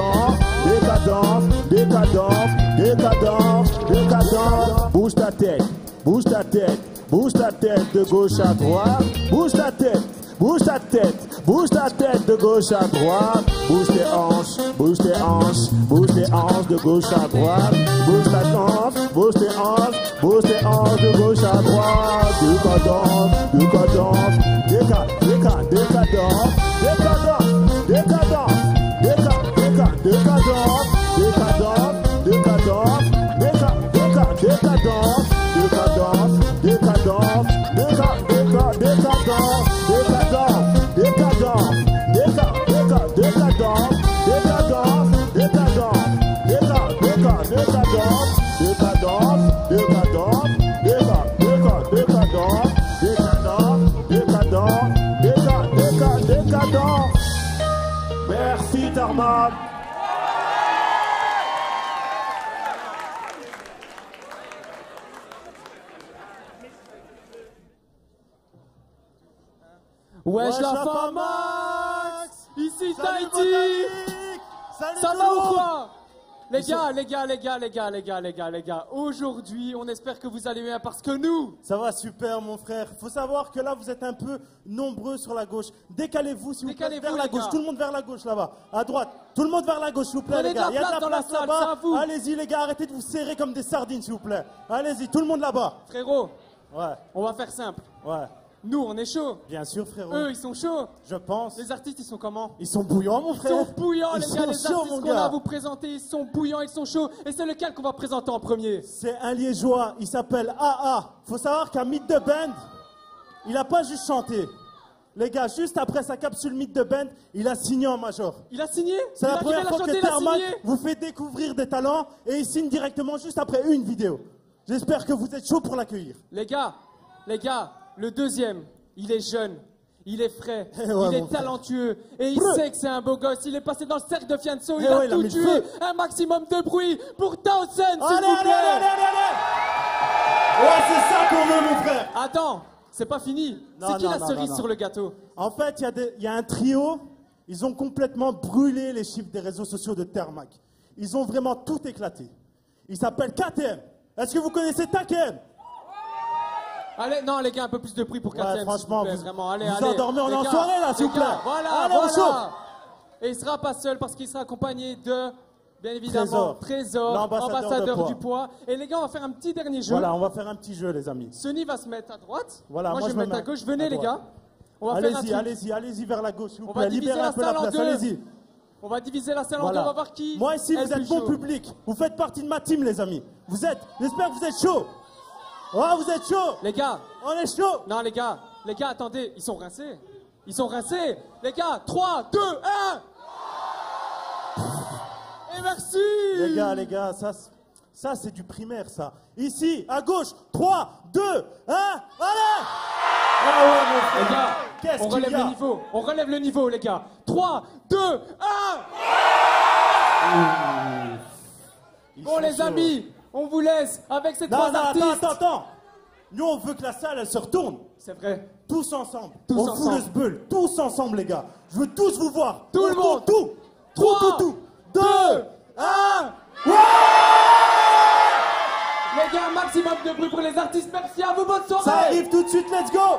Speaker 4: décadence, décadence, décadence. Bouge ta tête, bouge ta tête, bouge ta tête de gauche à droite, bouge ta tête. Bouge ta tête, bouge ta tête de gauche à droite. Bouge tes hanches, bouge tes hanches, bouge tes hanches de gauche à droite. Bouge ta hanche, bouge tes hanches, bouge tes hanches de gauche à droite. Décadence, décadence, décadence, décadence, décadence, décadence, décadence, décadence, décadence, décadence, décadence, décadence, décadence, décadence, décadence, décadence, décadence. Merci Tarmac.
Speaker 10: Wesh la femme Max. Ici Tahiti. Ça va ou quoi? Les gars, aujourd'hui, on espère que vous allez bien parce que nous...
Speaker 4: Ça va super mon frère. Faut savoir que là vous êtes un peu nombreux sur la gauche. Décalez-vous s'il vous plaît vers la gauche. Tout le monde vers la gauche là-bas. À droite. Tout le monde vers la gauche s'il vous plaît les gars. Il y a de la place là-bas. Allez-y les gars, arrêtez de vous serrer comme des sardines s'il vous plaît. Allez-y, tout le monde là-bas.
Speaker 10: Frérot,
Speaker 4: ouais.
Speaker 10: On va faire simple.
Speaker 4: Ouais.
Speaker 12: Nous, on est chaud.
Speaker 4: Bien sûr, frérot.
Speaker 12: Eux, ils sont chauds.
Speaker 4: Je pense.
Speaker 12: Les artistes, ils sont comment?
Speaker 4: Ils sont bouillants, mon frère.
Speaker 12: Ils sont bouillants, les gars. Les
Speaker 4: chauds,
Speaker 12: artistes
Speaker 4: mon
Speaker 12: qu'on a
Speaker 4: gars.
Speaker 12: à vous présenter, ils sont bouillants, ils sont chauds. Et c'est lequel qu'on va présenter en premier?
Speaker 4: C'est un liégeois, il s'appelle AA. Faut savoir qu'un Meet the Band, il a pas juste chanté. Les gars, juste après sa capsule Meet the Band, il a signé en major.
Speaker 12: Il a signé?
Speaker 4: C'est la première fois que Tarmac vous fait découvrir des talents et il signe directement juste après une vidéo. J'espère que vous êtes chaud pour l'accueillir.
Speaker 12: Les gars, le deuxième, il est jeune. Il est frais,
Speaker 4: Ouais,
Speaker 12: il
Speaker 4: mon
Speaker 12: est
Speaker 4: frère.
Speaker 12: talentueux et il sait que c'est un beau gosse. Il est passé dans le cercle de Fianso, il
Speaker 4: Eh
Speaker 12: a
Speaker 4: ouais, il a
Speaker 12: tout
Speaker 4: mis le
Speaker 12: tué.
Speaker 4: feu.
Speaker 12: Un maximum de bruit pour Townsend, s'il
Speaker 4: Allez,
Speaker 12: vous
Speaker 4: allez,
Speaker 12: plaît.
Speaker 4: allez. Ouais, c'est ça qu'on veut, mon frère.
Speaker 12: Attends, c'est pas fini.
Speaker 4: Non,
Speaker 12: C'est qui
Speaker 4: non,
Speaker 12: la
Speaker 4: non,
Speaker 12: cerise
Speaker 4: non.
Speaker 12: sur le gâteau?
Speaker 4: En fait, il y a un trio. Ils ont complètement brûlé les chiffres des réseaux sociaux de Tarmac. Ils ont vraiment tout éclaté. Il s'appelle KTM. Est-ce que vous connaissez KTM?
Speaker 12: Allez, non, les gars, un peu plus de bruit pour KTM,
Speaker 4: franchement,
Speaker 12: s'il vous plaît,
Speaker 4: vous-
Speaker 12: vraiment. Allez,
Speaker 4: vous
Speaker 12: allez.
Speaker 4: endormez, on est
Speaker 12: Les
Speaker 4: en
Speaker 12: gars,
Speaker 4: soirée, là, s'il vous
Speaker 12: les gars,
Speaker 4: plaît.
Speaker 12: Voilà,
Speaker 4: Allez, on chauffe.
Speaker 12: voilà. Et il sera pas seul parce qu'il sera accompagné de, bien évidemment, Trésor,
Speaker 4: l'ambassadeur
Speaker 12: ambassadeur du poids. Et les gars, on va faire un petit dernier jeu.
Speaker 4: Voilà, on va faire un petit jeu, les amis.
Speaker 12: Sonny va se mettre à droite.
Speaker 4: Voilà,
Speaker 12: moi, je vais me mettre à gauche. Venez, les gars. On va faire un truc.
Speaker 4: Allez-y vers la gauche, s'il vous
Speaker 12: On va
Speaker 4: plaît.
Speaker 12: diviser
Speaker 4: Libérez
Speaker 12: la
Speaker 4: un peu la
Speaker 12: salle en
Speaker 4: place,
Speaker 12: deux.
Speaker 4: allez-y.
Speaker 12: On va diviser la salle en deux,
Speaker 4: Voilà.
Speaker 12: on va voir qui.
Speaker 4: Moi ici,
Speaker 12: est
Speaker 4: vous
Speaker 12: le
Speaker 4: êtes
Speaker 12: plus
Speaker 4: bon
Speaker 12: chaud.
Speaker 4: public. Vous faites partie de ma team, les amis. J'espère que vous êtes chaud. Oh, vous êtes chaud.
Speaker 12: Les gars.
Speaker 4: On est chaud.
Speaker 12: Non, les gars, attendez, ils sont rincés. Ils sont rincés. Les gars, 3, 2, 1. Et merci.
Speaker 4: Les gars, ça c'est du primaire, ça. Ici, à gauche, 3, 2, 1, allez.
Speaker 12: Les gars,
Speaker 4: Qu'est-ce
Speaker 12: on
Speaker 4: qu'il
Speaker 12: relève
Speaker 4: y a?
Speaker 12: le niveau. On relève le niveau, les gars. 3, 2, 1. Bon, les amis, on vous laisse avec ces trois artistes.
Speaker 4: Attends. Nous, on veut que la salle, elle se retourne.
Speaker 12: C'est vrai.
Speaker 4: Tous ensemble.
Speaker 12: Tous
Speaker 4: on
Speaker 12: ensemble.
Speaker 4: fout le sbeul. Tous ensemble, les gars. Je veux tous vous voir.
Speaker 12: Tout le monde.
Speaker 4: Tout.
Speaker 12: 3,
Speaker 4: Tout. 2,
Speaker 12: 1. Les gars, maximum de bruit pour les artistes. Merci à vous, bonne soirée.
Speaker 4: Ça arrive tout de suite, let's go.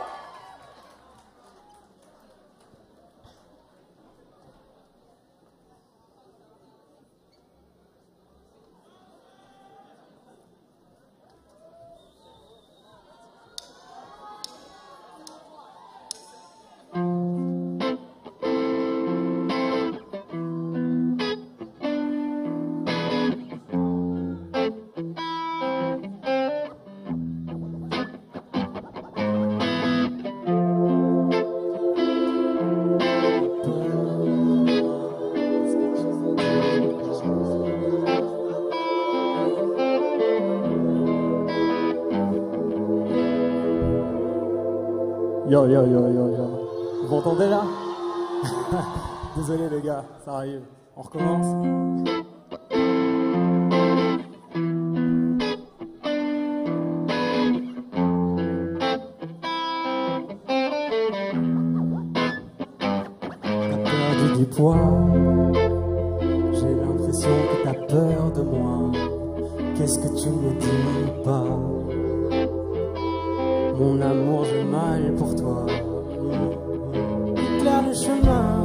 Speaker 4: Yo. Vous m'entendez là? Désolé les gars, ça arrive. On recommence.
Speaker 9: T'as perdu du poids. J'ai l'impression que t'as peur de moi. Qu'est-ce que tu me dis pas? Mon amour, j'ai mal pour toi. Éclaire le chemin,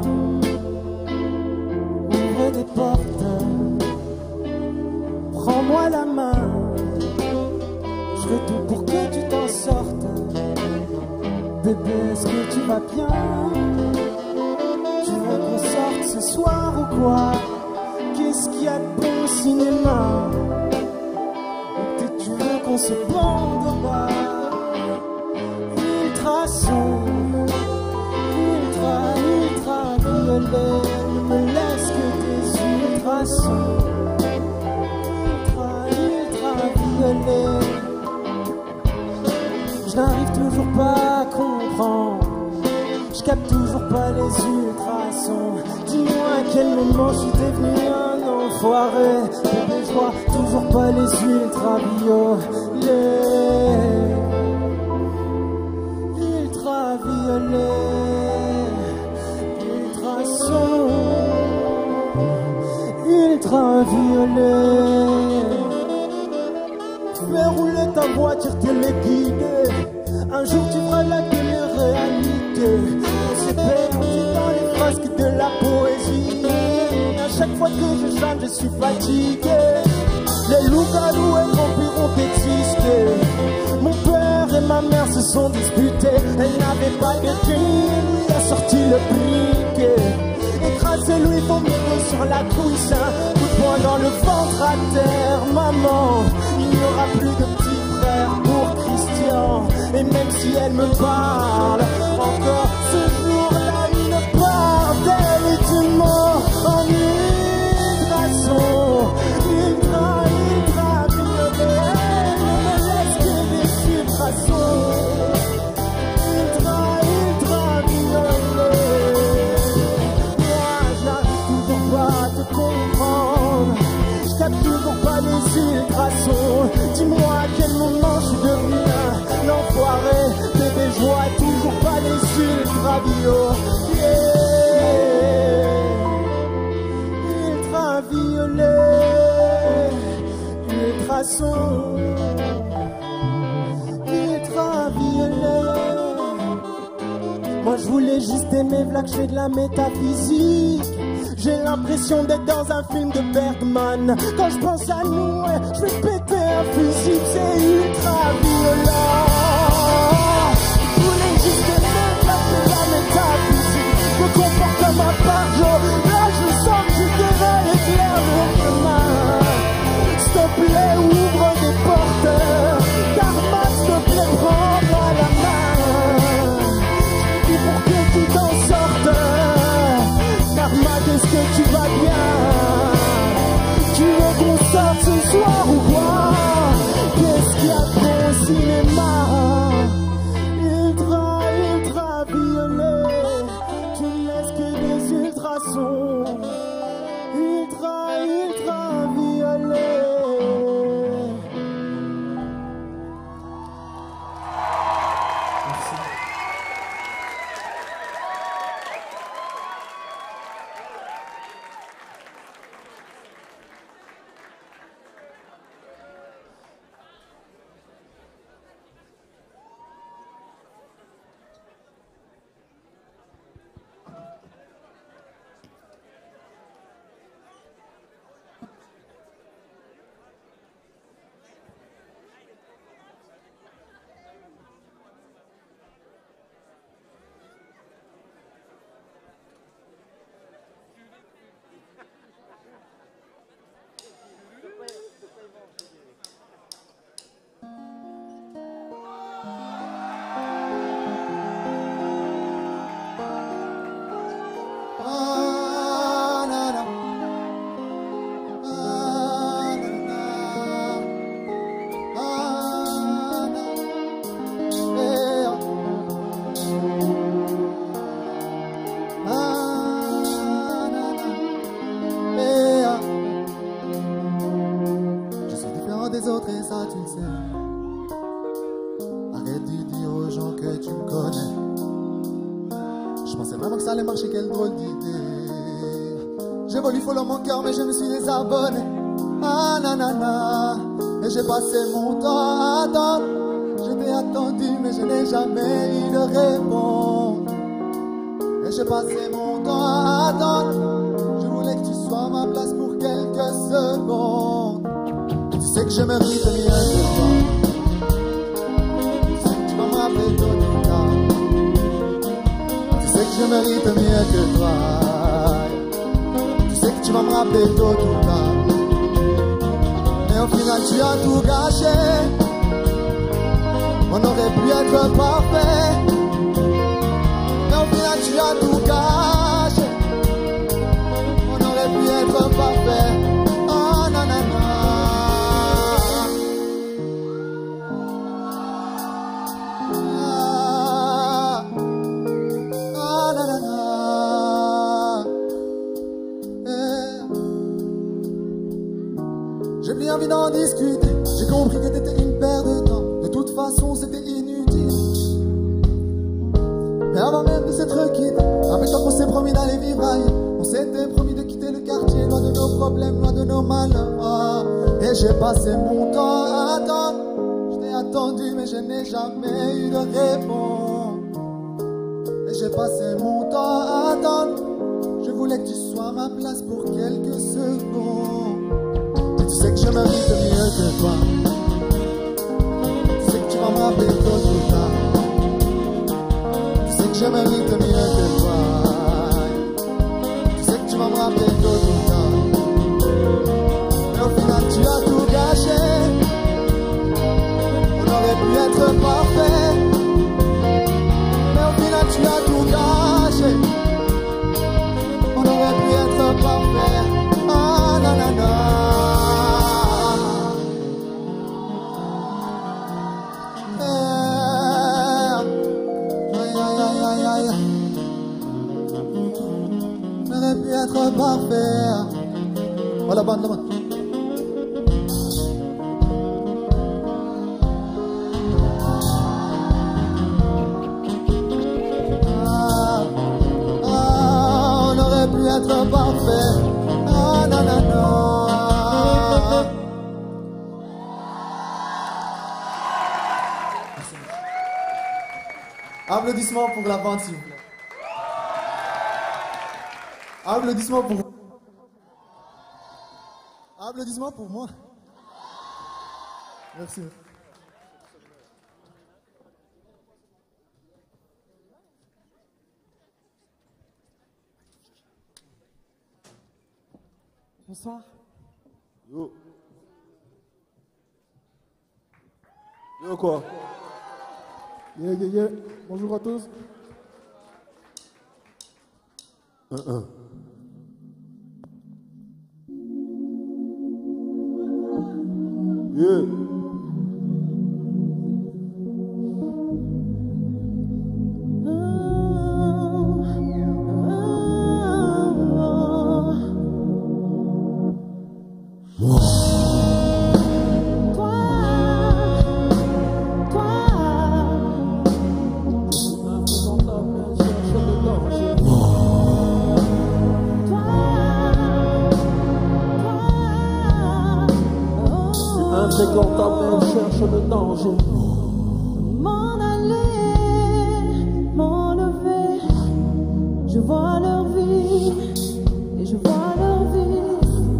Speaker 9: ouvre des portes. Prends-moi la main, je fais tout pour que tu t'en sortes. Bébé, est-ce que tu vas bien? Tu veux qu'on sorte ce soir ou quoi? Qu'est-ce qu'il y a de bon au cinéma? Ou peut-être tu veux qu'on se bande au bar? Ultrason, ultra violet. Ne me laisse que tes ultrasons. Ultra violet. Je n'arrive toujours pas à comprendre. Je capte toujours pas les ultrasons. Dis-moi à quel moment je suis devenu un enfoiré. Bébé, je vois toujours pas les ultraviolets. Ultraviolets. Ultrasons. Ultraviolets. Fais rouler ta voiture téléguidée. Un jour tu feras la télé-réalité. On s'est perdu dans les frasques de la poésie. À chaque fois que je chante, je suis fatigué. Les loups-garous et vampires ont existé. Mon père et ma mère se sont disputés. Elle n'a
Speaker 10: balle de cul, lui a sorti le briquet. Écrasez-lui ton micro sur la cuisse, coup de poing dans le ventre à terre. Maman, il n'y aura plus de petit frère pour Christian. Et même si elle me parle, encore ce jour-là, une part d'elle est du mort en ultrason. Ultra violet, ne me laisse que des ultrasons. Ultra violet. Moi, j'arrive toujours pas à te comprendre. Je capte toujours pas les ultrasons. Dis-moi à quel moment je suis devenu un enfoiré. Bébé, je vois toujours pas les ultraviolets. Ultraviolet, ultrason, ultraviolet. Moi je voulais juste aimer, v'là que je fais de la métaphysique. J'ai l'impression d'être dans un film de Bergman. Quand je pense à nous, ouais, je vais péter un fusil, c'est ultra violent. Je voulais juste aimer, v'là que je fais de la métaphysique. Je me comporte comme un parjo, là je sens que tu verras l'éclair de mon chemin. S'il te plaît, ouvre des portes. Karma, s'il te plaît, prends-moi la main. Et pour que tu t'en sortes, Karma, est-ce que tu vas bien? Tu veux qu'on sorte ce soir ou quoi? Qu'est-ce qu'il y a de bon au cinéma? Ultra violet, tu ne laisses que des ultrasons. Ultra violet.
Speaker 13: des autres et ça tu le sais. Arrête de dire aux gens que tu me connais. Je pensais vraiment que ça allait marcher, quelle drôle d'idée. J'ai voulu follow mon cœur mais je me suis désabonné. Ah nanana. Et j'ai passé mon temps à attendre. Je t'ai attendu mais je n'ai jamais eu de réponse. Et j'ai passé mon temps à attendre. Je voulais que tu sois à ma place pour quelques secondes. Tu sais que je mérite mieux que toi. Tu sais que tu vas m'appeler tôt ou tard. Tu sais que je mérite mieux que toi. Tu sais que tu vas me rappeler tôt ou tard. Mais au final tu as tout gâché. On aurait pu être parfait. Mais au final tu as tout gâché. On aurait pu être parfait. Oh nanana. J'ai plus envie d'en discuter. J'ai compris que t'étais une paire de temps. De toute façon c'était inutile. Mais avant même de s'être quitté, avec toi on s'est promis d'aller vivre ailleurs. On s'était promis de quitter le quartier, loin de nos problèmes, loin de nos malheurs. Et j'ai passé mon temps à attendre. Je t'ai attendu mais je n'ai jamais eu de réponse. Et j'ai passé mon temps à attendre. Je voulais que tu sois à ma place pour quelques secondes. Tu sais que je mérite mieux que toi. Tu sais que tu vas me rappeler tôt ou tard. Tu sais je mérite mieux que toi. Tu sais que tu vas me rappeler tout le temps. Mais au final tu as tout gâché. On aurait pu être parfait. Mais au final tu as tout gâché. On aurait pu être parfait. Ah nanana. On aurait pu être parfait. Voilà, bande, la bande. On aurait pu être parfait. Ah, nanana. Applaudissements pour la bande, s'il vous plaît. Applaudissements pour... Applaudissements pour moi. Merci.
Speaker 14: Bonsoir.
Speaker 13: Yo. Yo quoi?
Speaker 4: Yeah. Bonjour à tous.
Speaker 13: Yeah.
Speaker 9: Infréquentable, cherche le danger.
Speaker 3: M'en aller, m'en lever, je vois leur vie et je vois leur vie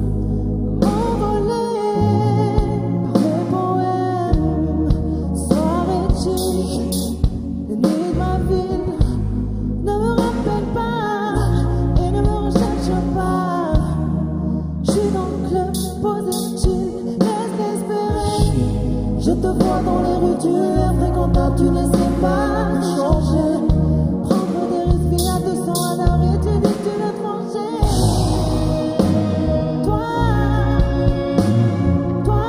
Speaker 3: m'envoler par les poèmes, soir et chill, les nuits de ma ville. Ne me rappelle pas et ne me recherche pas. Je suis dans le club, posé chill, laisse espérer. Je te vois dans les rues, tu es infréquentable, tu ne sais pas changer. Prendre des risques via 200 à l'arrêt, tu dis que tu veux trancher. Toi.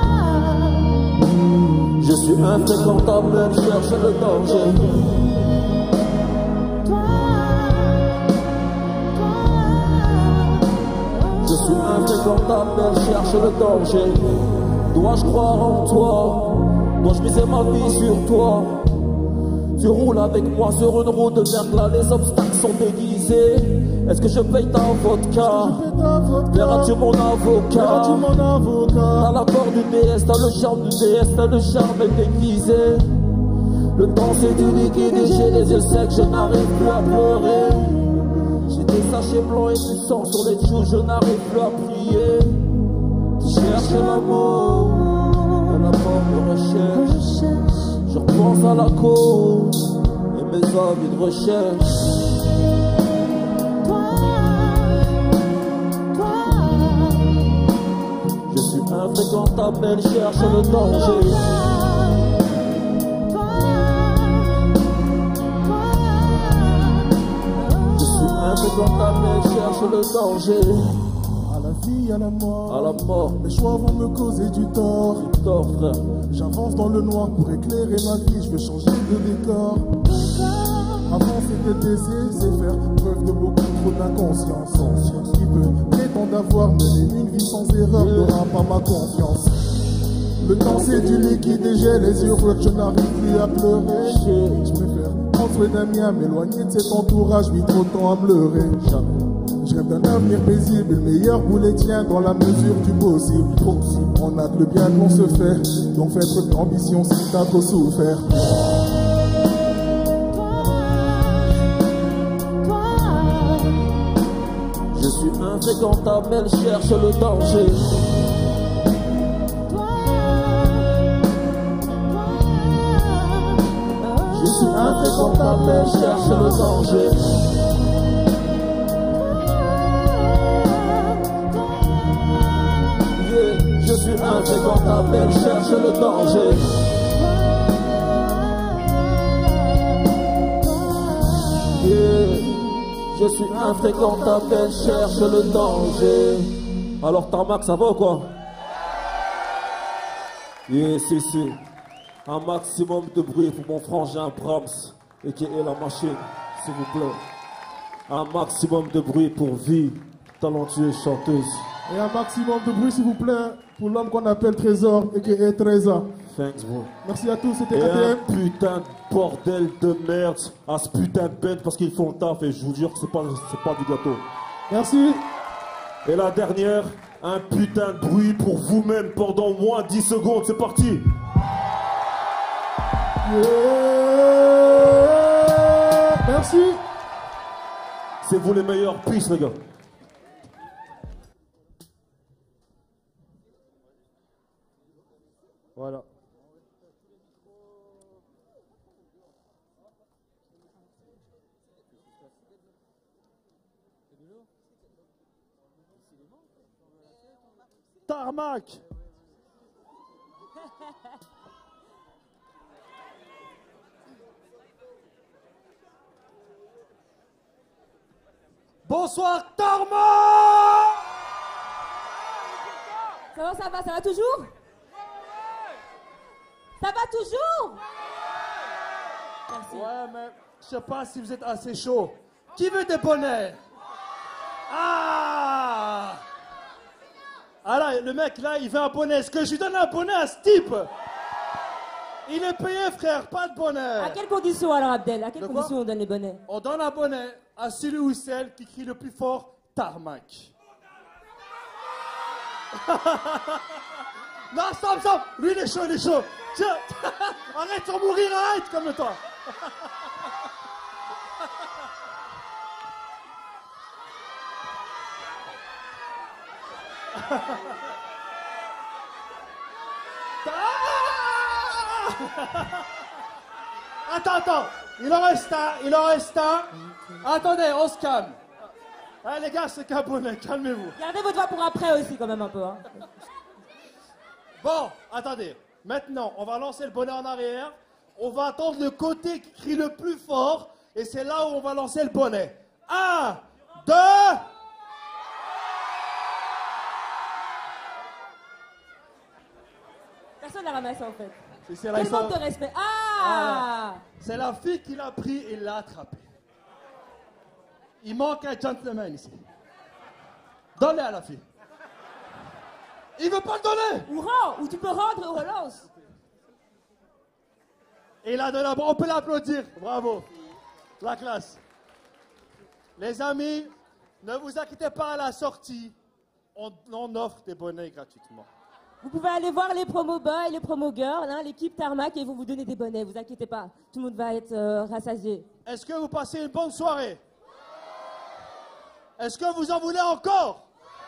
Speaker 9: Je suis infréquentable, elle cherche le danger. Je suis infréquentable, elle cherche le danger. Dois-je croire en toi? Dois-je miser ma vie sur toi? Tu roules avec moi sur une route de verglas, les obstacles sont déguisés. Est-ce que je paye ta vodka? Verras-tu mon avocat? T'as la peur du DS, t'as le charme du DS, t'as le charme est déguisé. Le temps c'est du liquide et j'ai les yeux secs, je n'arrive plus à pleurer. J'ai des sachets blancs et du sang sur les joues, je n'arrive plus à prier. Tu cherches l'amour, mais la mort me recherche. Je repense à la cause et mes avis de recherche. Je suis infréquentable, elle cherche le danger. Je suis infréquentable, elle cherche le danger.
Speaker 4: À la vie, à la mort.
Speaker 9: À la mort.
Speaker 4: Mes choix vont me causer du tort.
Speaker 9: Du tort, frère.
Speaker 4: J'avance dans le noir pour éclairer ma vie, je veux changer de décor. Avant c'était laisser faire preuve de beaucoup trop d'inconscience. Qui peut prétendre avoir mené une vie sans erreur n'aura pas ma confiance. Le temps c'est du liquide et j'ai les yeux rouges, je n'arrive plus à pleurer. Je préfère prendre soin d'un mien, m'éloigner de cet entourage, mis trop de temps à me leurrer. Je rêve d'un avenir paisible, le meilleur pour les tiens dans la mesure du possible. On a que le bien qu'on se fait, donc fais preuve d'ambition si t'as trop souffert.
Speaker 9: Je suis infréquentable, elle cherche le danger. Je
Speaker 4: Je suis infréquentable, je cherche le danger. Yeah, je suis infréquentable, je cherche le danger. Yeah, je suis infréquentable, je cherche le danger. Alors Tarmac, ça va ou quoi? Yeah, si. Un maximum de bruit pour mon frangin Brahms, et qui est la machine, s'il vous plaît. Un maximum de bruit pour Vie, talentueuse chanteuse. Et un maximum de bruit, s'il vous plaît, pour l'homme qu'on appelle Trésor, et qui est Trésor. Thanks, bro. Merci à tous, c'était KTM. Un putain de bordel de merde à ce putain de bête, parce qu'ils font le taf, et je vous jure que c'est pas du gâteau. Merci. Et la dernière, un putain de bruit pour vous-même pendant moins 10 secondes, c'est parti. Yeah. Merci. C'est vous les meilleurs. Peace, les gars. Voilà. Tarmac. Bonsoir Tarmac.
Speaker 2: Ça va toujours? Ça va toujours? Merci.
Speaker 4: Ouais, mais je sais pas si vous êtes assez chaud. Qui veut des bonnets? Ah là, le mec là, il veut un bonnet. Est-ce que je lui donne un bonnet à ce type? Il est payé, frère, pas de bonnet.
Speaker 2: À quelles conditions alors, Abdel? À quelles conditions on donne les bonnets?
Speaker 4: On donne un bonnet à celui ou celle qui crie le plus fort Tarmac. Non, stop. Lui, il est chaud. Tiens, arrête de mourir, arrête comme toi. Attends, il en reste un. Attendez, on se calme. Allez les gars, c'est qu'un bonnet, calmez-vous.
Speaker 2: Gardez votre voix pour après aussi quand même un peu. Hein.
Speaker 4: Bon, attendez. Maintenant, on va lancer le bonnet en arrière. On va attendre le côté qui crie le plus fort. Et c'est là où on va lancer le bonnet. 1, 2...
Speaker 2: Personne l'a ramassé en fait.
Speaker 4: C'est
Speaker 2: Quel manque de respect. Ah,
Speaker 4: c'est la fille qui l'a pris et l'a attrapé. Il manque un gentleman ici. Donne-le à la fille. Il veut pas le donner.
Speaker 2: Ou tu peux rendre et on relance.
Speaker 4: Et il a donné, on peut l'applaudir. Bravo. La classe. Les amis, ne vous inquiétez pas à la sortie. On offre des bonnets gratuitement.
Speaker 2: Vous pouvez aller voir les promo boys, les promo girls, hein, l'équipe Tarmac, et ils vont vous donner des bonnets. Vous inquiétez pas. Tout le monde va être rassasié.
Speaker 4: Est-ce que vous passez une bonne soirée? Est-ce que vous en voulez encore?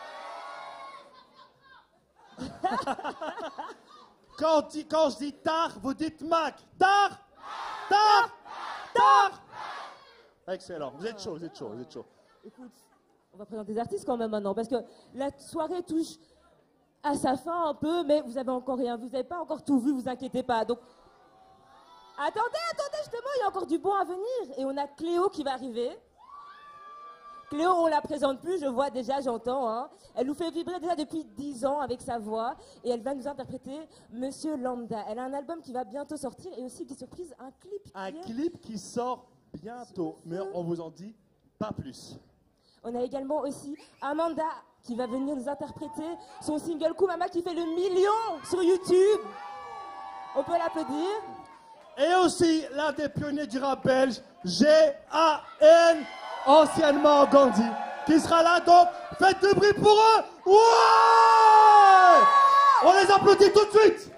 Speaker 4: Quand je dis tar, vous dites Mac. Tar. Excellent. Vous êtes chaud.
Speaker 2: Écoute, on va présenter des artistes quand même maintenant, parce que la soirée touche à sa fin un peu, mais vous avez encore rien. Vous n'avez pas encore tout vu, vous inquiétez pas. Donc, attendez, justement, il y a encore du bon à venir. Et on a Cléo qui va arriver. Cléo, on la présente plus, je vois déjà, j'entends. Hein. Elle nous fait vibrer déjà depuis 10 ans avec sa voix. Et elle va nous interpréter Monsieur Lambda. Elle a un album qui va bientôt sortir et aussi, des surprises, un clip.
Speaker 4: Un clip qui sort bientôt, mais on vous en dit pas plus.
Speaker 2: On a également aussi Amanda qui va venir nous interpréter son single Koumama qui fait le 1 million sur YouTube. On peut l'applaudir.
Speaker 4: Et aussi l'un des pionniers du rap belge, G.A.N, anciennement Gandhi, qui sera là, donc faites du bruit pour eux. Ouais! On les applaudit tout de suite.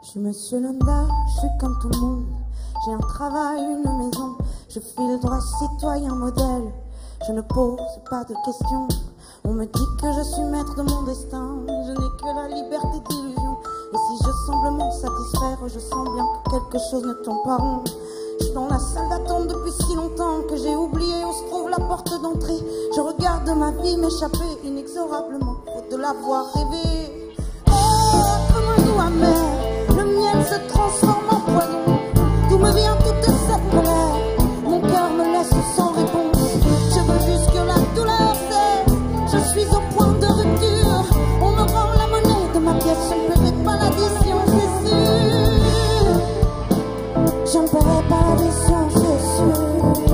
Speaker 3: Je suis monsieur Lambda, je suis comme tout le monde. J'ai un travail, une maison. Je file droit, citoyen modèle. Je ne pose pas de questions. On me dit que je suis maître de mon destin. Je n'ai que la liberté d'illusion. Et si je semble m'en satisfaire, je sens bien que quelque chose ne tombe pas rond. Je suis dans la salle d'attente depuis si longtemps que j'ai oublié où se trouve la porte d'entrée. Je regarde ma vie m'échapper inexorablement, faute de l'avoir rêvé. Oh, comme un goût amer, le miel se transforme en poison. D'où me vient toute cette colère? Mon cœur me laisse sans réponse. Je veux juste que la douleur cesse. Je suis au point de rupture. On me rend la monnaie de ma pièce. Je ne paierai pas l'addition, c'est sûr. Je ne paierai pas l'addition, c'est sûr.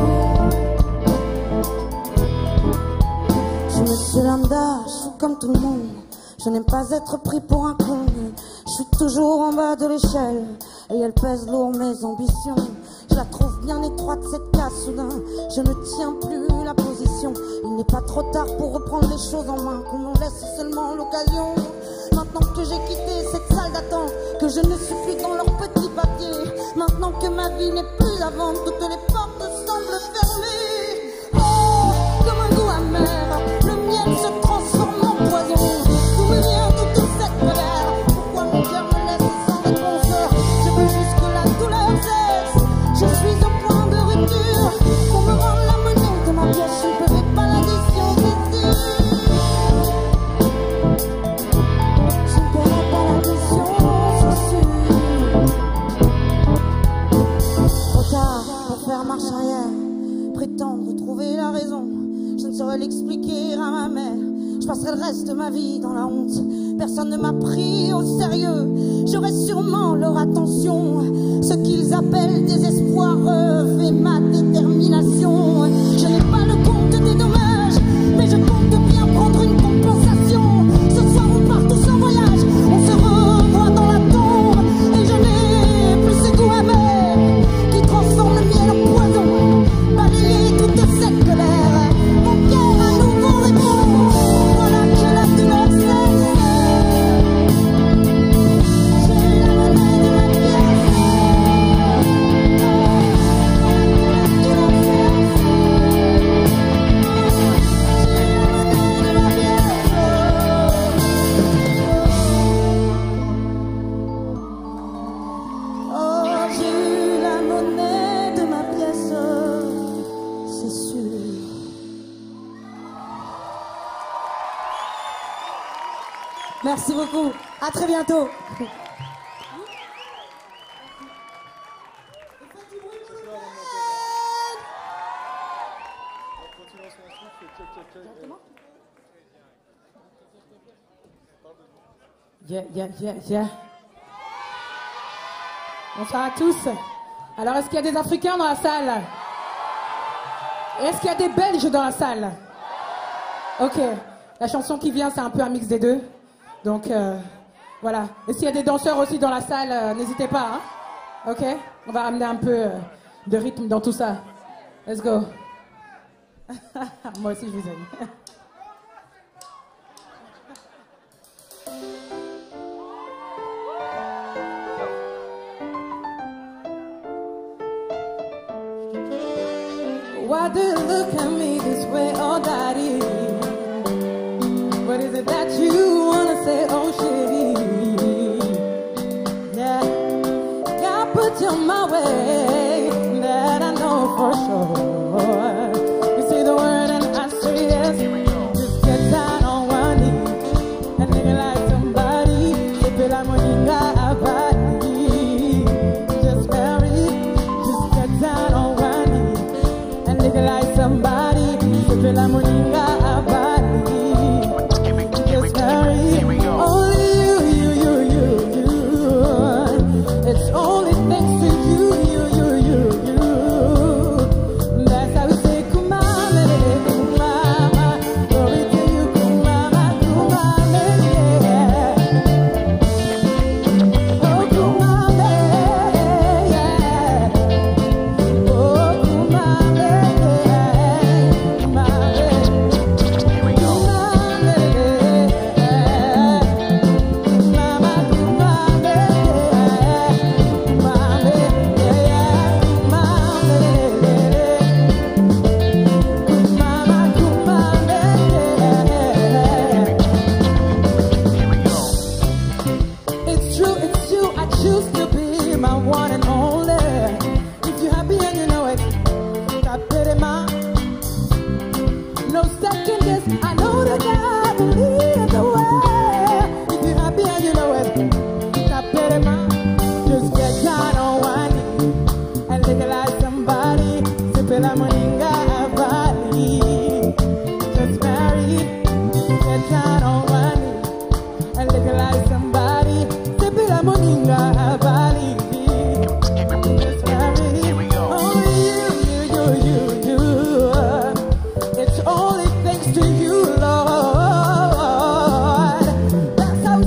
Speaker 3: Je me suis lambda, je suis comme tout le monde. Je n'aime pas être pris pour un con. Je suis toujours en bas de l'échelle et elle pèse lourd mes ambitions. Je la trouve bien étroite cette case soudain. Je ne tiens plus la position. Il n'est pas trop tard pour reprendre les choses en main, qu'on m'en laisse seulement l'occasion. Maintenant que j'ai quitté cette salle d'attente, que je ne suis plus dans leurs petits papiers, maintenant que ma vie n'est plus à vendre, toutes les portes semblent fermées. Oh, comme un goût amer, le miel se transforme en poison. D'où me vient toute cette colère? Pourquoi mon cœur me laisse sans réponse? Je veux juste que la douleur cesse. Je suis au point de rupture. Qu'on me rende la monnaie de ma pièce. Je ne paierai pas l'addition, c'est sûr. Je ne paierai pas l'addition, c'est sûr. Trop tard pour faire marche arrière, prétendre trouver la raison. Je ne saurais l'expliquer à ma mère. Je passerai le reste de ma vie dans la honte. Personne ne m'a pris au sérieux. J'aurai sûrement leur attention. Ce qu'ils appellent désespoir fait ma détermination. Je n'ai pas le compte des dommages, mais je compte bien prendre une compensation. Ce soir on part tous en voyage. On se revoit dans la tombe. Et je n'ai plus ce goût amer qui transforme le miel en poison. Balayer toute cette colère. Mon cœur à nouveau répond. Voilà que la douleur cesse. J'ai la monnaie de ma pièce. Oh, j'ai eu la monnaie de ma pièce, c'est sûr. Merci beaucoup. À très bientôt.
Speaker 14: Yeah. Bonsoir à tous. Alors, est-ce qu'il y a des Africains dans la salle? Est-ce qu'il y a des Belges dans la salle? Ok. La chanson qui vient, c'est un peu un mix des deux. Donc, voilà. Et s'il y a des danseurs aussi dans la salle, n'hésitez pas. Hein? Ok? On va ramener un peu de rythme dans tout ça. Let's go. Moi aussi, je vous aime.
Speaker 3: Why do you look at me this way, oh daddy? What is it that you wanna say, oh shitty? Yeah, God put you on my way, that I know for sure. You say the word and I say yes. Just get down on one knee and nigga like somebody. If you like moninga abadi, just marry. Just get down on one knee and nigga like somebody. If you like moninga abadi, just marry. Only you. It's only thanks to you.
Speaker 10: I know that God will lead the way. If you're happy and you know it, just get down on one knee and legalize somebody. Sipping la moninga valley. Just marry, get down on one knee and legalize somebody. Sipping la moninga valley. Just marry. Oh, you. It's only thanks to you, Lord. That's how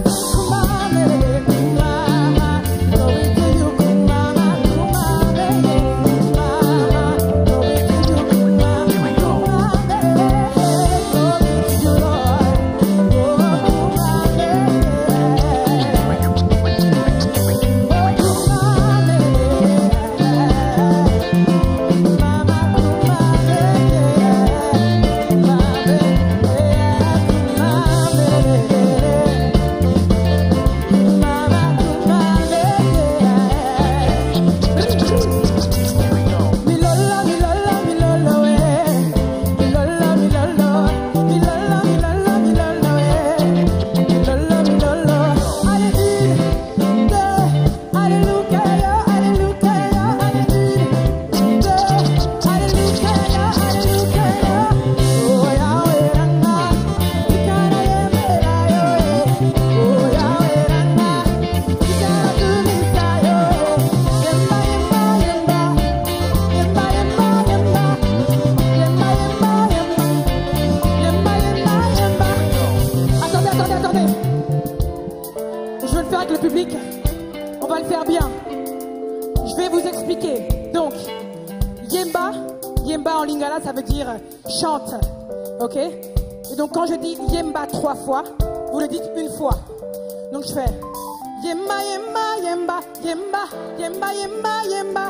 Speaker 10: en lingala, ça veut dire chante. Ok? Et donc quand je dis yemba 3 fois, vous le dites une fois. Donc je fais yemba, yemba, yemba, yemba, yemba, yemba, yemba,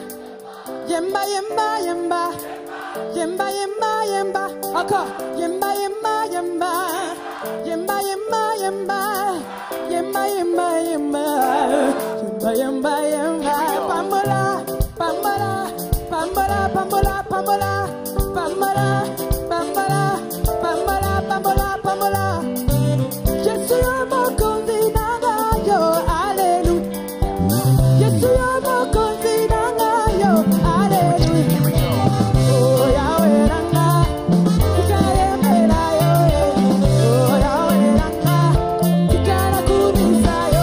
Speaker 10: yemba, yemba, yemba, yemba, yemba, yemba. Encore yemba, yemba, yemba, yemba, yemba, yemba, yemba, yemba, yemba, yemba, yemba, yemba. Pambola, pambola, pambola, pambola, pambola, pambola, pambola, pambola, pambola, pambola. Je suis un bon candidat, yo, alléluia. Je suis un bon candidat, yo, alléluia. Oh, Yahweh, Ranga, Ikaremela, yo, oh, Yahweh, Ranga, Ikarakunisa, yo,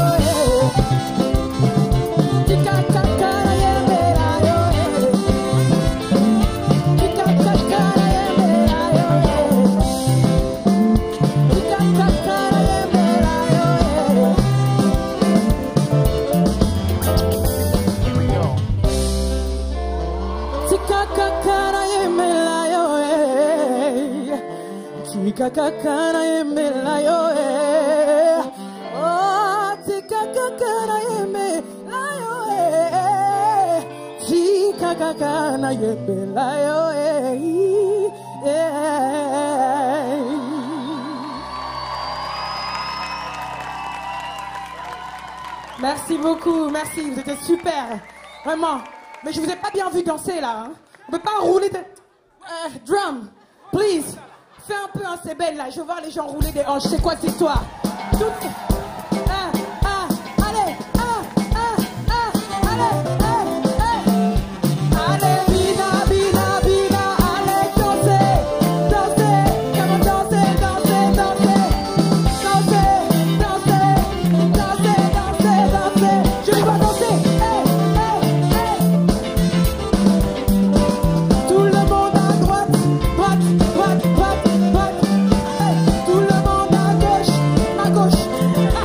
Speaker 10: Ikakakara, Yemela, yo, Ikakakara, Yemela, yo, Ikakakara, Yemela, yo. Tikakakara, Yemela, yo, Tikakakara, Yemela, yo, oh, Tikakakara, Yemela, yo, Tikakakara, Yemela, yo,
Speaker 14: Merci beaucoup, merci, vous étiez super, vraiment. Mais je vous ai pas bien vu danser là. Hein. On peut pas rouler de... drum, please. Fais un peu un CBL là, je veux voir les gens rouler des hanches. C'est quoi cette histoire? Allez, allez, bina, bina, bina, allez, danser, danser, comment danser, danser, danser, danser, danser, danser, danser, danser, je les vois danser, tout le monde à droite, droite, droite, droite, droite, tout le monde à gauche,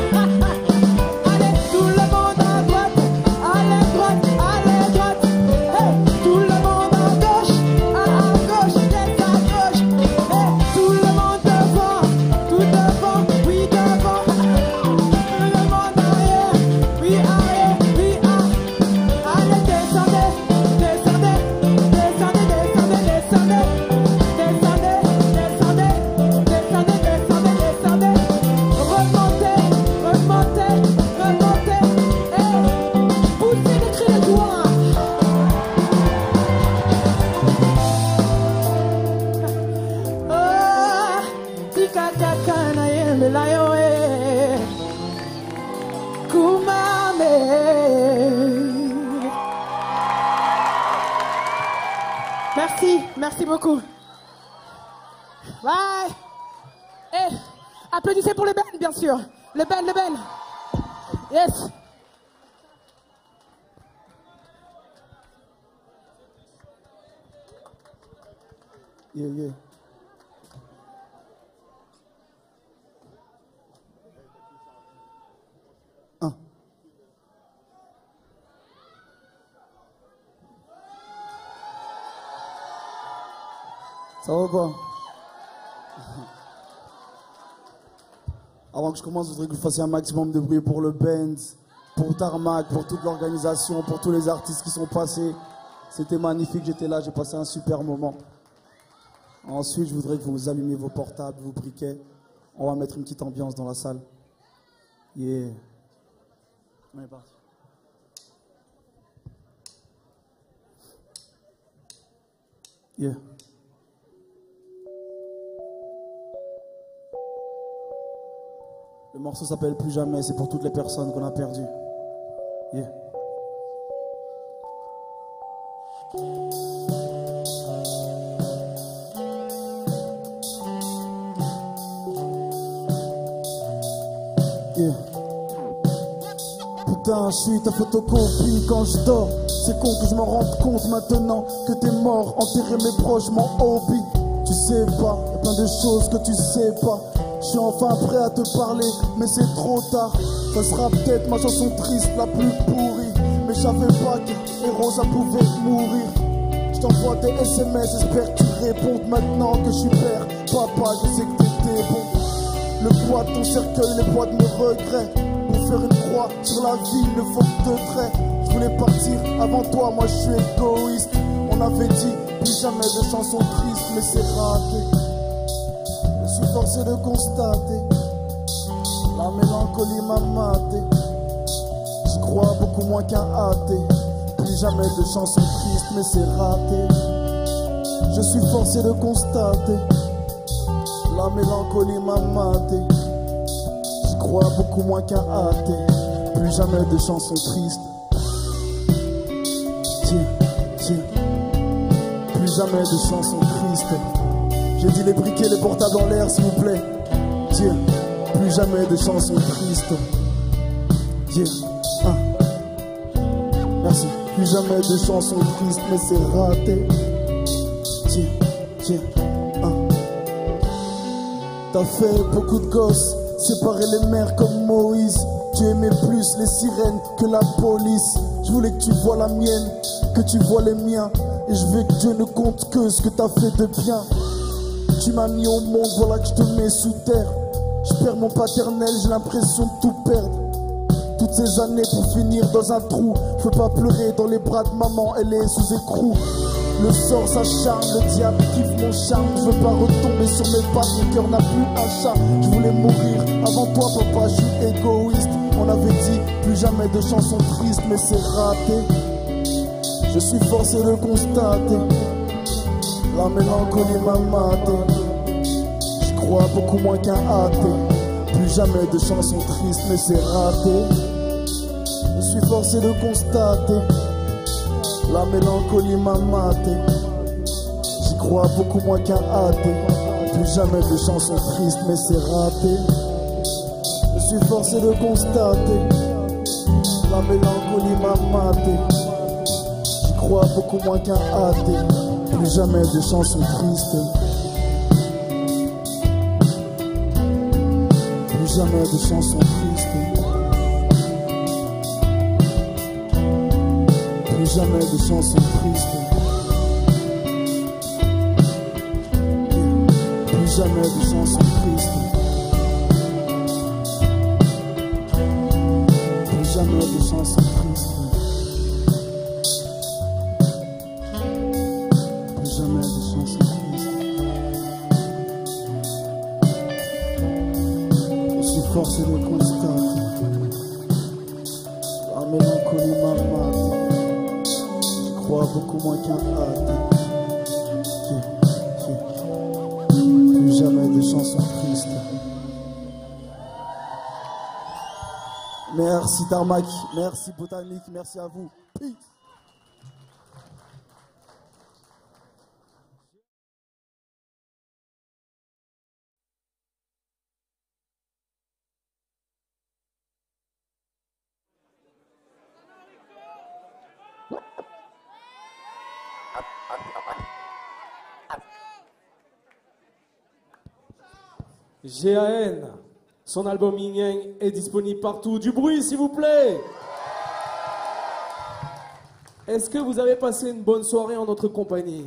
Speaker 10: kaka na yembela yo e kumame. Merci beaucoup. Bye. Et applaudissez pour le band, bien sûr. Le band. Yes.
Speaker 13: Yeah. Ça va pas? Avant que je commence, je voudrais que vous fassiez un maximum de bruit pour le band, pour Tarmac, pour toute l'organisation, pour tous les artistes qui sont passés. C'était magnifique, j'étais là, j'ai passé un super moment. Ensuite, je voudrais que vous allumiez vos portables, vos briquets. On va mettre une petite ambiance dans la salle. Yeah. On est parti. Yeah. Le morceau s'appelle Plus jamais, c'est pour toutes les personnes qu'on a perdues. Yeah. Yeah. Putain, je suis ta photocopie quand je dors. C'est con que je m'en rende compte maintenant que t'es mort. Enterrer mes proches, mon hobby. Tu sais pas, y'a plein de choses que tu sais pas. Je suis enfin prêt à te parler, mais c'est trop tard. Ça sera peut-être ma chanson triste la plus pourrie. Mais je savais pas qu'un héros ça pouvait mourir. Je t'envoie des SMS, j'espère que tu répondes maintenant que je suis père. Papa, je sais que t'étais bon. Le poids de ton cercueil, les poids de mes regrets. Pour faire une croix sur la vie, il ne faut que deux traits. Je voulais partir avant toi, moi je suis égoïste. On avait dit plus jamais de chansons tristes, mais c'est raté. Je suis forcé de constater, la mélancolie m'a maté. Je crois beaucoup moins qu'un athée. Plus jamais de chansons tristes, mais c'est raté. Je suis forcé de constater, la mélancolie m'a maté. Je crois beaucoup moins qu'un athée. Plus jamais de chansons tristes. Tiens. Plus jamais de chansons tristes. J'ai dit les briquets, les portables en l'air, s'il vous plaît. Tiens, plus jamais de chansons tristes. Yeah, merci. Plus jamais de chansons tristes, mais c'est raté. Tiens, T'as fait beaucoup de gosses, séparer les mères comme Moïse. Tu aimais plus les sirènes que la police. Je voulais que tu vois la mienne, que tu vois les miens. Et je veux que Dieu ne compte que ce que t'as fait de bien. Tu m'as mis au monde, voilà que je te mets sous terre. Je perds mon paternel, j'ai l'impression de tout perdre. Toutes ces années pour finir dans un trou. Je peux pas pleurer dans les bras de maman, elle est sous écrou. Le sort s'acharne, le diable kiffe mon charme. Je veux pas retomber sur mes pattes, mon cœur n'a plus un chat. Je voulais mourir avant toi papa, je suis égoïste. On avait dit plus jamais de chansons tristes, mais c'est raté. Je suis forcé de constater, la mélancolie m'a maté. Je crois beaucoup moins qu'un athée. Plus jamais de chansons tristes, mais c'est raté. Je suis forcé de constater, la mélancolie m'a maté. J'y crois beaucoup moins qu'un athée. Plus jamais de chansons tristes, mais c'est raté. Je suis forcé de constater, la mélancolie m'a maté. J'y crois beaucoup moins qu'un athée. Plus jamais de chansons tristes. Plus jamais de chansons tristes. Plus jamais de chansons tristes. Plus jamais de chansons tristes. Plus jamais de chansons tristes. Plus jamais de chansons tristes. Je suis forcé de constater, la mélancolie m'a maté. Je crois beaucoup moins qu'un athée. Plus jamais de chansons tristes.
Speaker 4: Merci Tarmac, merci Botanique, merci à vous. Peace.
Speaker 12: GAN, son album Yin Yang est disponible partout. Du bruit, s'il vous plaît. Est-ce que vous avez passé une bonne soirée en notre compagnie?